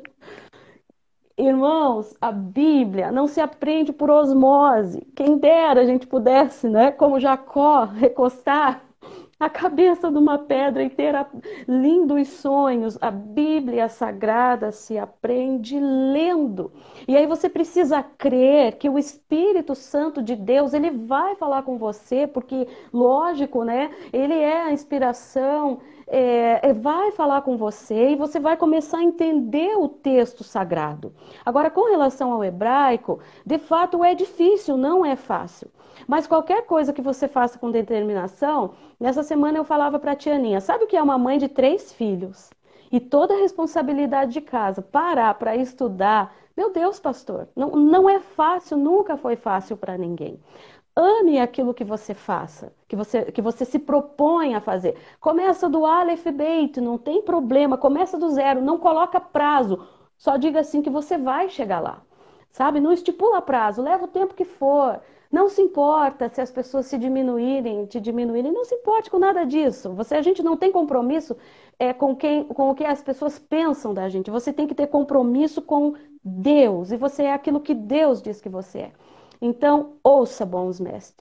Irmãos, a Bíblia não se aprende por osmose. Quem dera a gente pudesse, né, como Jacó, recostar a cabeça de uma pedra e ter lindos sonhos. A Bíblia Sagrada se aprende lendo. E aí você precisa crer que o Espírito Santo de Deus, ele vai falar com você, porque, lógico, né? Ele é a inspiração, vai falar com você e você vai começar a entender o texto sagrado. Agora, com relação ao hebraico, de fato é difícil, não é fácil. Mas qualquer coisa que você faça com determinação, nessa semana eu falava para a tia Aninha, sabe o que é uma mãe de 3 filhos? E toda a responsabilidade de casa, parar para estudar, meu Deus, pastor, não é fácil, nunca foi fácil para ninguém. Ame aquilo que você faça, que você se propõe a fazer. Começa do Aleph Beit, não tem problema, começa do zero, não coloca prazo, só diga assim que você vai chegar lá. Sabe? Não estipula prazo, leva o tempo que for. Não se importa se as pessoas te diminuírem, não se importe com nada disso. A gente não tem compromisso com o que as pessoas pensam da gente. Você tem que ter compromisso com Deus, e você é aquilo que Deus diz que você é. Então, ouça bons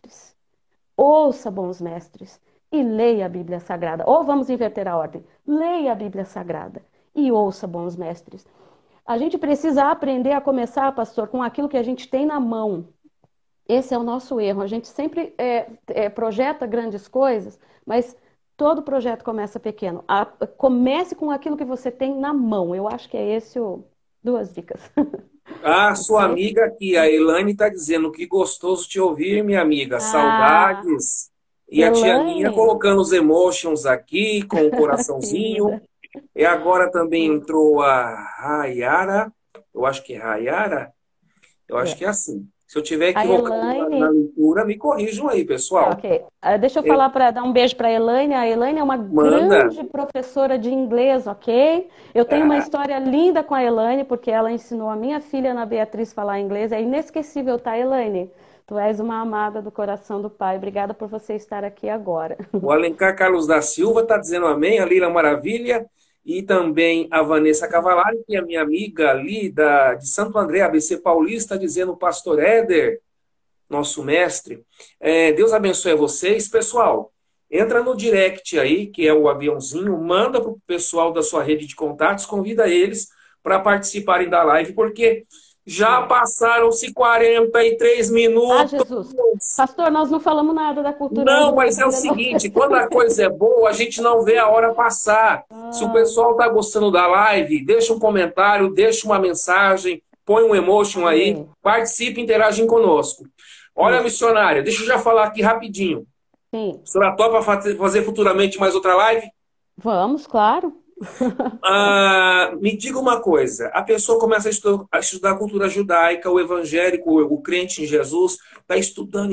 mestres e leia a Bíblia Sagrada. Ou vamos inverter a ordem, leia a Bíblia Sagrada e ouça bons mestres. A gente precisa aprender a começar, pastor, com aquilo que a gente tem na mão. Esse é o nosso erro. A gente sempre projeta grandes coisas, mas todo projeto começa pequeno. Comece com aquilo que você tem na mão. Eu acho que é esse o... 2 dicas. A sua amiga aqui, a Elaine, está dizendo que gostoso te ouvir, minha amiga. Saudades. E a tia Aninha colocando os emotions aqui, com o coraçãozinho. E agora também entrou a Rayara. Eu acho que é Rayara. Eu acho que é assim. Se eu tiver equivocado na leitura, me corrijam aí, pessoal. Ok. Deixa eu falar para dar um beijo para a Elaine. A Elaine é uma grande professora de inglês, ok? Eu tenho uma história linda com a Elaine, porque ela ensinou a minha filha, Ana Beatriz, a falar inglês. É inesquecível, tá, Elaine? Tu és uma amada do coração do Pai. Obrigada por você estar aqui agora. O Alencar Carlos da Silva está dizendo amém. A Lila Maravilha. E também a Vanessa Cavalari, que é minha amiga ali de Santo André, ABC Paulista, dizendo o pastor Éder, nosso mestre. Deus abençoe vocês. Pessoal, entra no direct aí, que é o aviãozinho, manda para o pessoal da sua rede de contatos, convida eles para participarem da live, porque já passaram-se 43 minutos. Jesus. Pastor, nós não falamos nada da cultura. Não, mas é o seguinte, quando a coisa é boa, a gente não vê a hora passar. Se o pessoal está gostando da live, deixa um comentário, deixa uma mensagem, põe um emotion aí, participe, interagem conosco. Olha, missionária, deixa eu já falar aqui rapidinho. Sim. A senhora topa fazer futuramente mais outra live? Vamos, claro. Me diga uma coisa, a pessoa começa a estudar a cultura judaica, o evangélico, o crente em Jesus, está estudando.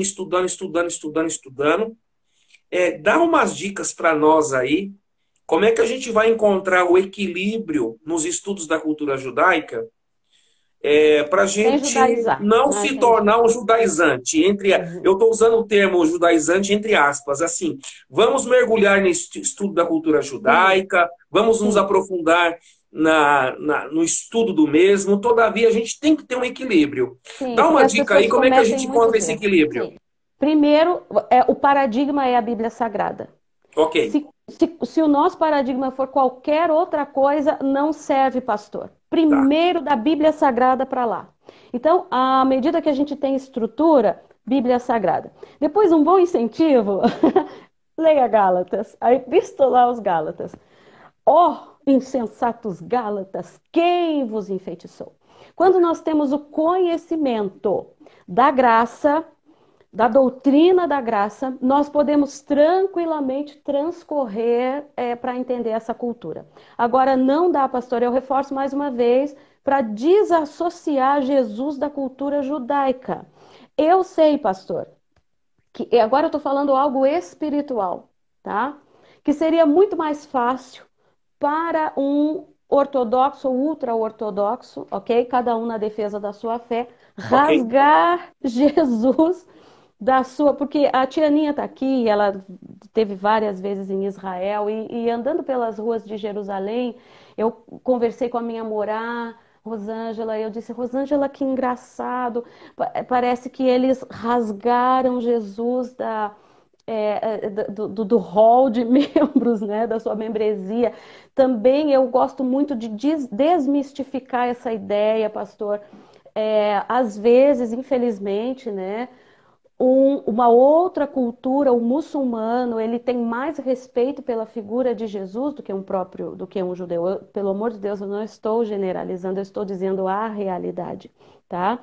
Dá umas dicas para nós aí, como é que a gente vai encontrar o equilíbrio nos estudos da cultura judaica para a gente não se tornar um judaizante. Eu estou usando o termo judaizante entre aspas, assim, vamos mergulhar nesse estudo da cultura judaica, vamos nos Sim, aprofundar no estudo do mesmo, todavia a gente tem que ter um equilíbrio. sim, Dá porque uma as dica aí, pessoas como é que a cometem gente encontra muitos esse erros. equilíbrio? Sim. Primeiro, o paradigma é a Bíblia Sagrada. Ok, Se o nosso paradigma for qualquer outra coisa, não serve, pastor. tá. Primeiro da Bíblia Sagrada para lá. Então, à medida que a gente tem estrutura, Bíblia Sagrada. Depois, um bom incentivo, leia Gálatas, a Epístola aos Gálatas. Ó, insensatos Gálatas, quem vos enfeitiçou? Quando nós temos o conhecimento da graça, da doutrina da graça, nós podemos tranquilamente transcorrer para entender essa cultura. Agora, não dá, pastor, eu reforço mais uma vez, para desassociar Jesus da cultura judaica. Eu sei, pastor, que agora eu estou falando algo espiritual, tá? Que seria muito mais fácil para um ortodoxo ou ultra-ortodoxo, ok? Cada um na defesa da sua fé, Ok. rasgar Jesus da sua. Porque a tia Aninha está aqui, ela teve várias vezes em Israel, e andando pelas ruas de Jerusalém, eu conversei com a minha morá, Rosângela, e eu disse, Rosângela, que engraçado, parece que eles rasgaram Jesus do hall de membros, né, da sua membresia. Também eu gosto muito de desmistificar essa ideia, pastor. Às vezes, infelizmente, né, uma outra cultura, o muçulmano, ele tem mais respeito pela figura de Jesus do que um judeu. Pelo amor de Deus, eu não estou generalizando, eu estou dizendo a realidade, tá?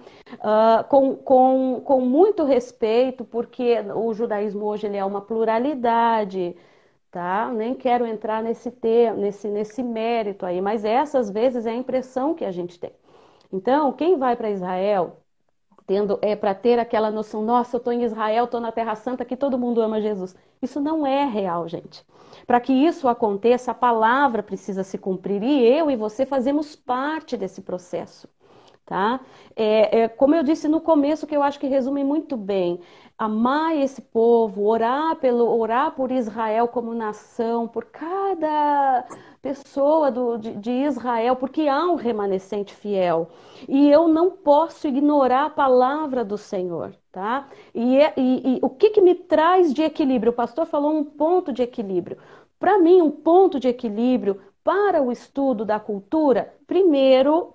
Com muito respeito, porque o judaísmo hoje ele é uma pluralidade, tá? Nem quero entrar nesse mérito aí, mas essas vezes é a impressão que a gente tem. Então, quem vai para Israel para ter aquela noção, nossa, eu estou em Israel, estou na Terra Santa, que todo mundo ama Jesus. Isso não é real, gente. Para que isso aconteça, a palavra precisa se cumprir e eu e você fazemos parte desse processo. Tá? Como eu disse no começo, que eu acho que resume muito bem, amar esse povo, orar por Israel como nação, por cada pessoa de Israel, porque há um remanescente fiel. E eu não posso ignorar a palavra do Senhor, tá? E o que me traz de equilíbrio? O pastor falou um ponto de equilíbrio. Para mim, um ponto de equilíbrio para o estudo da cultura, primeiro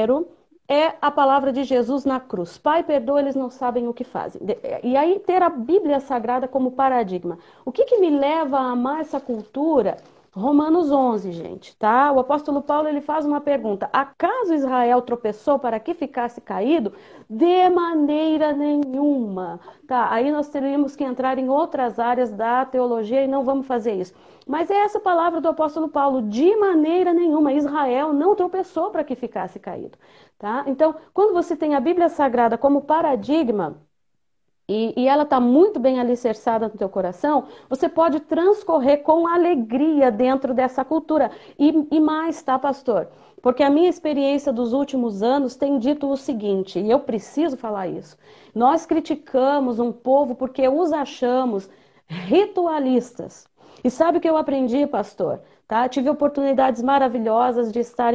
é a palavra de Jesus na cruz. Pai, perdoa, eles não sabem o que fazem. E aí ter a Bíblia Sagrada como paradigma. O que me leva a amar essa cultura? Romanos 11, gente, tá? O apóstolo Paulo, ele faz uma pergunta. Acaso Israel tropeçou para que ficasse caído? De maneira nenhuma. Tá, aí nós teríamos que entrar em outras áreas da teologia e não vamos fazer isso. Mas é essa palavra do apóstolo Paulo, de maneira nenhuma. Israel não tropeçou para que ficasse caído. Tá? Então, quando você tem a Bíblia Sagrada como paradigma, e ela está muito bem alicerçada no teu coração, você pode transcorrer com alegria dentro dessa cultura. E mais, tá, pastor? Porque a minha experiência dos últimos anos tem dito o seguinte, e eu preciso falar isso. Nós criticamos um povo porque os achamos ritualistas. E sabe o que eu aprendi, pastor? Tá? Tive oportunidades maravilhosas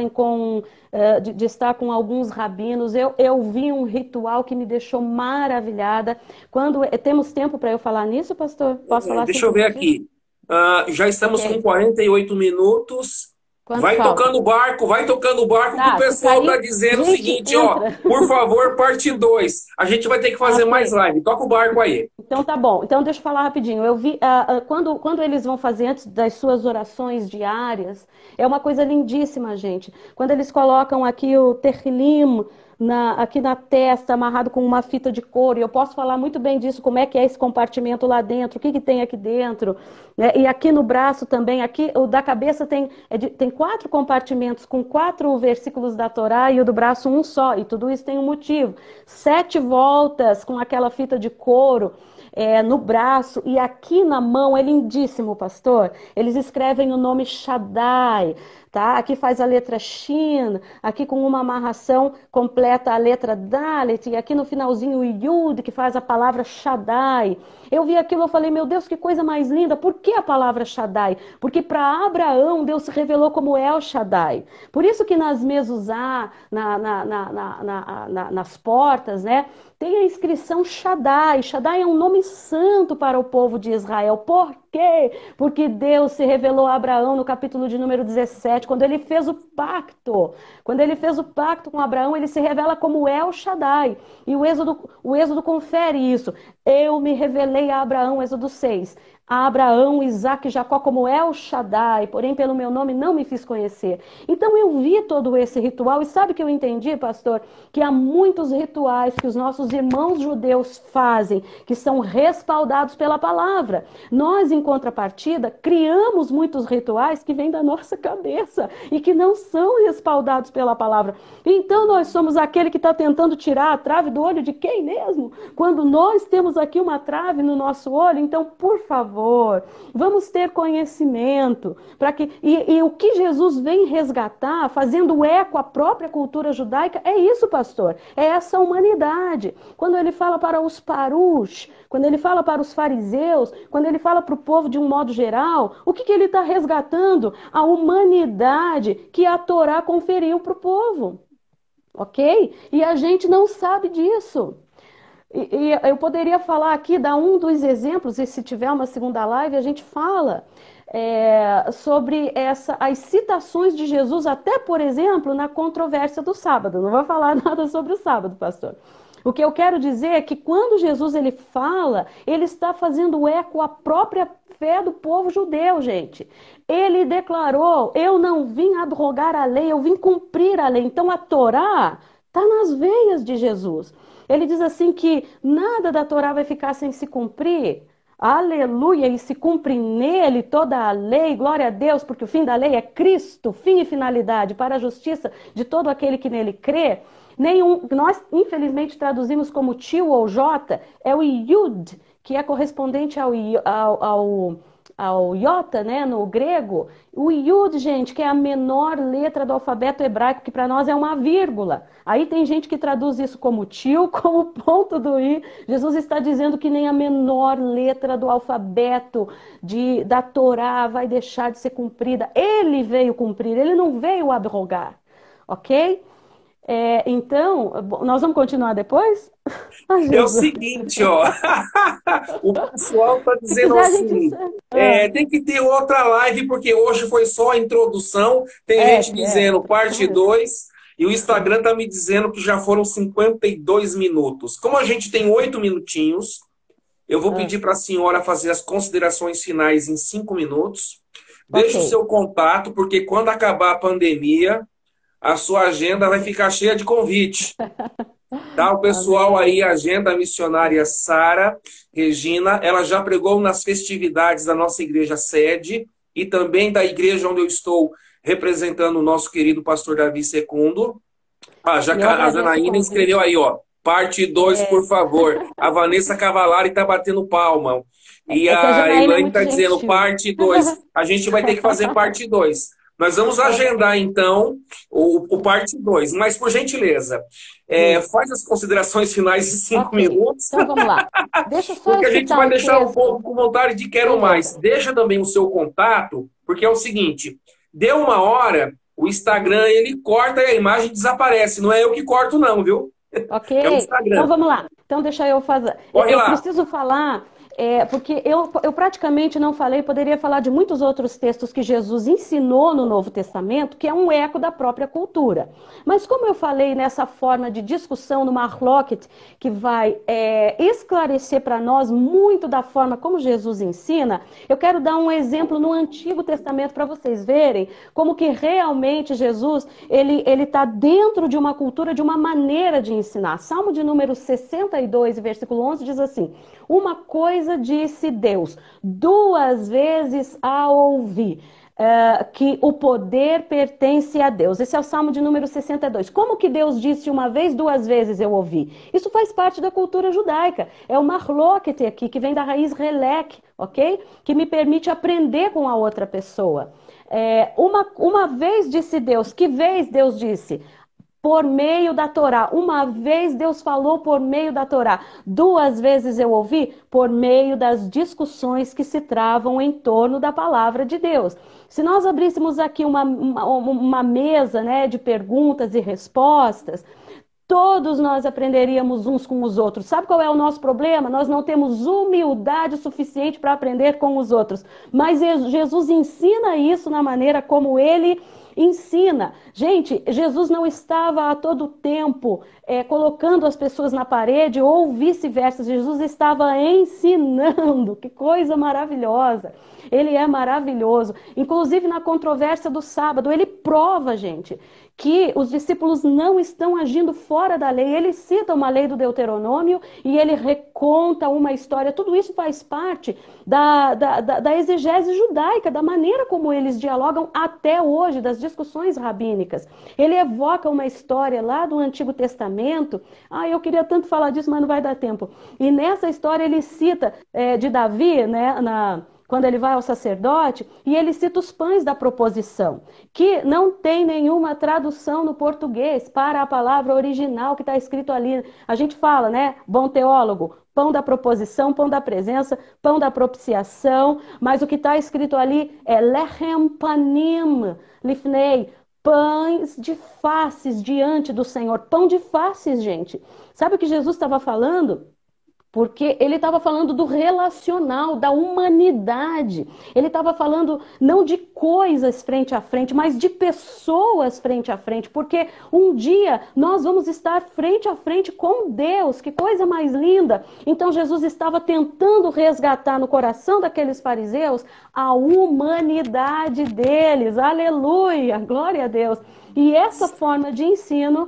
de estar com alguns rabinos. Eu vi um ritual que me deixou maravilhada. Temos tempo para eu falar nisso, pastor? Posso falar Deixa 5 eu ver minutinhos? aqui. Já estamos com Ok. 48 minutos. Quanto falta? Vai tocando o barco, que o Tá, se pessoal está cair, dizendo o gente, seguinte, ó, entra. por favor, parte 2. A gente vai ter que fazer mais Ok. live. Toca o barco aí. Então tá bom. Então deixa eu falar rapidinho. Eu vi quando eles vão fazer antes das suas orações diárias, é uma coisa lindíssima, gente. Quando eles colocam aqui o terrilim aqui na testa, amarrado com uma fita de couro, e eu posso falar muito bem disso, como é que é esse compartimento lá dentro, o que tem aqui dentro, né? E aqui no braço também, aqui o da cabeça tem 4 compartimentos com 4 versículos da Torá e o do braço um só, e tudo isso tem um motivo. 7 voltas com aquela fita de couro. No braço e aqui na mão, é lindíssimo, pastor. Eles escrevem o nome Shaddai, tá? Aqui faz a letra Shin, aqui com uma amarração completa a letra Dalet, e aqui no finalzinho o Yud, que faz a palavra Shaddai. Eu vi aquilo, eu falei, meu Deus, que coisa mais linda. Por que a palavra Shaddai? Porque para Abraão, Deus se revelou como El Shaddai. Por isso que nas mezuzá, nas portas, né, tem a inscrição Shaddai. Shaddai é um nome santo para o povo de Israel. Por quê? Porque Deus se revelou a Abraão no capítulo de número 17, quando ele fez o pacto. Quando ele fez o pacto com Abraão, ele se revela como El Shaddai. E o Êxodo confere isso. Eu me revelei a Abraão, Êxodo 6. A Abraão, Isaac e Jacó como El Shaddai, porém pelo meu nome não me fiz conhecer. Então eu vi todo esse ritual e sabe o que eu entendi, pastor? Que há muitos rituais que os nossos irmãos judeus fazem, que são respaldados pela palavra. Nós, em contrapartida, criamos muitos rituais que vêm da nossa cabeça e que não são respaldados pela palavra. Então nós somos aquele que está tentando tirar a trave do olho de quem mesmo? Quando nós temos aqui uma trave no nosso olho, então, por favor, vamos ter conhecimento para que e o que Jesus vem resgatar, fazendo eco à própria cultura judaica, é isso, pastor, é essa humanidade. Quando ele fala para os parus, quando ele fala para os fariseus, quando ele fala para o povo de um modo geral, o que ele está resgatando? A humanidade que a Torá conferiu para o povo, ok? E a gente não sabe disso. E eu poderia falar aqui, dar um dos exemplos, e se tiver uma segunda live, a gente fala sobre as citações de Jesus, até, por exemplo, na controvérsia do sábado. Não vou falar nada sobre o sábado, pastor. O que eu quero dizer é que quando Jesus ele fala, ele está fazendo eco à própria fé do povo judeu, gente. Ele declarou, eu não vim abrogar a lei, eu vim cumprir a lei. Então a Torá está nas veias de Jesus. Ele diz assim que nada da Torá vai ficar sem se cumprir. Aleluia! E se cumpre nele toda a lei, glória a Deus, porque o fim da lei é Cristo, fim e finalidade, para a justiça de todo aquele que nele crê. Nós, infelizmente, traduzimos como tio ou jota, é o Yud, que é correspondente ao iota, né, no grego. O Yud, gente, que é a menor letra do alfabeto hebraico, que para nós é uma vírgula. Aí tem gente que traduz isso como tio, como ponto do i. Jesus está dizendo que nem a menor letra do alfabeto da Torá vai deixar de ser cumprida. Ele veio cumprir, ele não veio abrogar, ok? Então, nós vamos continuar depois? É o seguinte, ó. O pessoal tá dizendo assim, tem que ter outra live, porque hoje foi só a introdução. Tem gente dizendo parte 2, e o Instagram tá me dizendo que já foram 52 minutos. Como a gente tem 8 minutinhos, eu vou pedir para a senhora fazer as considerações finais em 5 minutos. Deixe o seu contato, porque quando acabar a pandemia, a sua agenda vai ficar cheia de convite. Tá, o pessoal aí, a agenda missionária Sara Regina, ela já pregou nas festividades da nossa igreja sede e também da igreja onde eu estou representando o nosso querido pastor Davi Secundo. A Janaína escreveu aí, ó, parte 2, por favor. A Vanessa Cavalari tá batendo palma. E a Elaine tá dizendo parte 2. A gente vai ter que fazer parte 2. Nós vamos agendar, então, o parte 2. Mas, por gentileza, faz as considerações finais em 5 minutos. Então, vamos lá. Deixa só porque a gente vai deixar o povo com vontade de quero mais. Deixa também o seu contato, porque é o seguinte, deu uma hora, o Instagram, ele corta e a imagem desaparece. Não é eu que corto, não, viu? Ok. É o Instagram. Então, vamos lá. Então, deixa eu fazer. Corre lá. Preciso falar... porque eu praticamente não falei, poderia falar de muitos outros textos que Jesus ensinou no Novo Testamento, que é um eco da própria cultura. Mas como eu falei nessa forma de discussão no Marloket, que vai esclarecer para nós muito da forma como Jesus ensina, eu quero dar um exemplo no Antigo Testamento para vocês verem como que realmente Jesus ele está dentro de uma cultura, de uma maneira de ensinar. Salmo de número 62, versículo 11, diz assim: uma coisa disse Deus, 2 vezes a ouvir, que o poder pertence a Deus. Esse é o Salmo de número 62. Como que Deus disse uma vez, 2 vezes eu ouvi? Isso faz parte da cultura judaica. É o marloket aqui, que vem da raiz relek, ok? Que me permite aprender com a outra pessoa. Uma vez disse Deus, que vez Deus disse? Por meio da Torá. Uma vez Deus falou por meio da Torá. 2 vezes eu ouvi por meio das discussões que se travam em torno da palavra de Deus. Se nós abríssemos aqui uma mesa, né, de perguntas e respostas, todos nós aprenderíamos uns com os outros. Sabe qual é o nosso problema? Nós não temos humildade suficiente para aprender com os outros. Mas Jesus ensina isso na maneira como ele ensina. Gente, Jesus não estava a todo tempo colocando as pessoas na parede ou vice-versa. Jesus estava ensinando. Que coisa maravilhosa. Ele é maravilhoso. Inclusive na controvérsia do sábado, ele prova, gente, que os discípulos não estão agindo fora da lei. Ele cita uma lei do Deuteronômio e ele reconta uma história. Tudo isso faz parte da exegese judaica, da maneira como eles dialogam até hoje, das discussões rabínicas. Ele evoca uma história lá do Antigo Testamento. Eu queria tanto falar disso, mas não vai dar tempo. E nessa história ele cita de Davi, né, quando ele vai ao sacerdote, e ele cita os pães da proposição, que não tem nenhuma tradução no português para a palavra original que está escrito ali. A gente fala, né, bom teólogo, pão da proposição, pão da presença, pão da propiciação, mas o que está escrito ali é lechem panim lifnei, pães de faces diante do Senhor. Pão de faces, gente. Sabe o que Jesus estava falando? Porque ele estava falando do relacional, da humanidade. Ele estava falando não de coisas frente a frente, mas de pessoas frente a frente. Porque um dia nós vamos estar frente a frente com Deus. Que coisa mais linda! Então Jesus estava tentando resgatar no coração daqueles fariseus a humanidade deles. Aleluia! Glória a Deus! E essa forma de ensino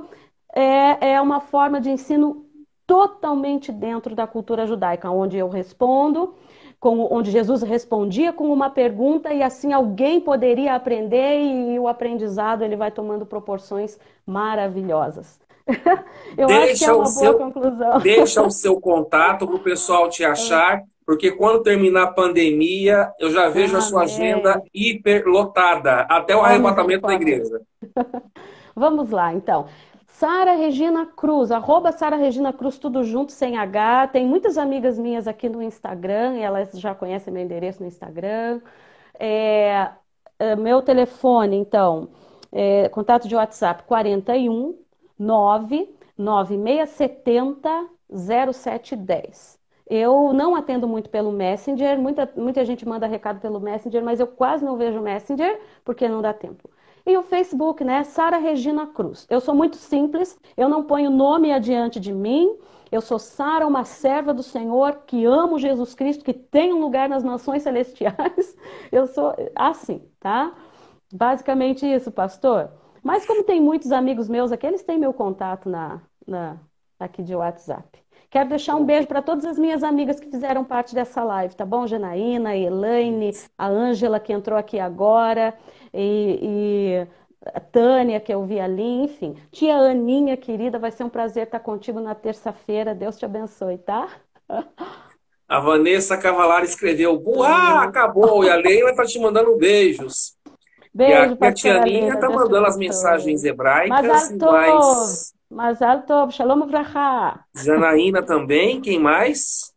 é uma forma de ensino totalmente dentro da cultura judaica, onde eu respondo, onde Jesus respondia com uma pergunta e assim alguém poderia aprender e o aprendizado ele vai tomando proporções maravilhosas. Eu acho que é uma boa conclusão. Deixa o seu contato para o pessoal te achar, porque quando terminar a pandemia, eu já vejo a sua agenda hiperlotada, até o arrebatamento da igreja. Vamos lá, então. Sara Regina Cruz, @Sara Regina Cruz, tudo junto, sem H. Tem muitas amigas minhas aqui no Instagram, e elas já conhecem meu endereço no Instagram. Meu telefone, então, contato de WhatsApp, 41 99670 0710. Eu não atendo muito pelo Messenger, muita gente manda recado pelo Messenger, mas eu quase não vejo Messenger, porque não dá tempo. E o Facebook, né? Sara Regina Cruz. Eu sou muito simples, eu não ponho nome adiante de mim. Eu sou Sara, uma serva do Senhor, que amo Jesus Cristo, que tem um lugar nas nações celestiais. Eu sou assim, tá? Basicamente isso, pastor. Mas como tem muitos amigos meus aqui, eles têm meu contato aqui de WhatsApp. Quero deixar um beijo para todas as minhas amigas que fizeram parte dessa live, tá bom? Janaína, Elaine, a Ângela, que entrou aqui agora, e a Tânia, que eu vi ali, enfim. Tia Aninha, querida, vai ser um prazer estar contigo na terça-feira. Deus te abençoe, tá? A Vanessa Cavalari escreveu, acabou, e a Leila tá te mandando beijos. Beijo, e a tia Aninha tá mandando as mensagens hebraicas, Mazal Tov, Shalom Uvracha. Janaína também, quem mais?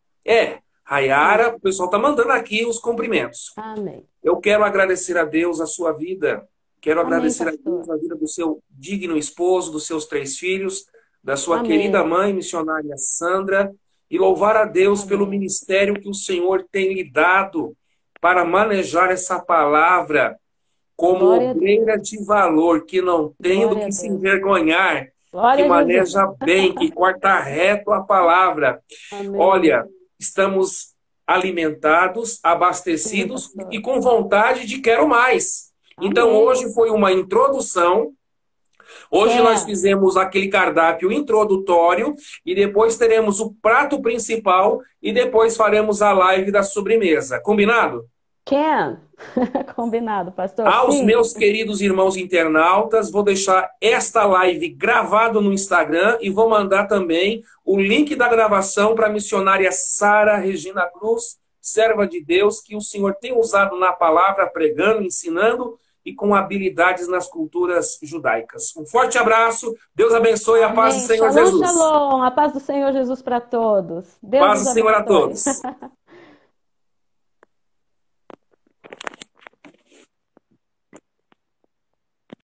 Rayara, o pessoal tá mandando aqui os cumprimentos. Amém. Eu quero agradecer a Deus a sua vida, quero agradecer a Deus a vida do seu digno esposo, dos seus 3 filhos, da sua querida mãe, missionária Sandra, e louvar a Deus pelo ministério que o Senhor tem lhe dado para manejar essa palavra como obreira de valor, que não tem do que se envergonhar, que maneja bem, que corta reto a palavra. Amém. Olha, estamos alimentados, abastecidos e com vontade de quero mais. Então, hoje foi uma introdução. Hoje nós fizemos aquele cardápio introdutório e depois teremos o prato principal e depois faremos a live da sobremesa. Combinado? Combinado, pastor. Aos meus queridos irmãos internautas, vou deixar esta live gravada no Instagram e vou mandar também o link da gravação para a missionária Sara Regina Cruz, serva de Deus que o Senhor tem usado na palavra, pregando, ensinando e com habilidades nas culturas judaicas. Um forte abraço, Deus abençoe, a paz do Senhor Shalom, Jesus. shalom, a paz do Senhor Jesus para todos. Deus Paz do Senhor a abençoe. todos.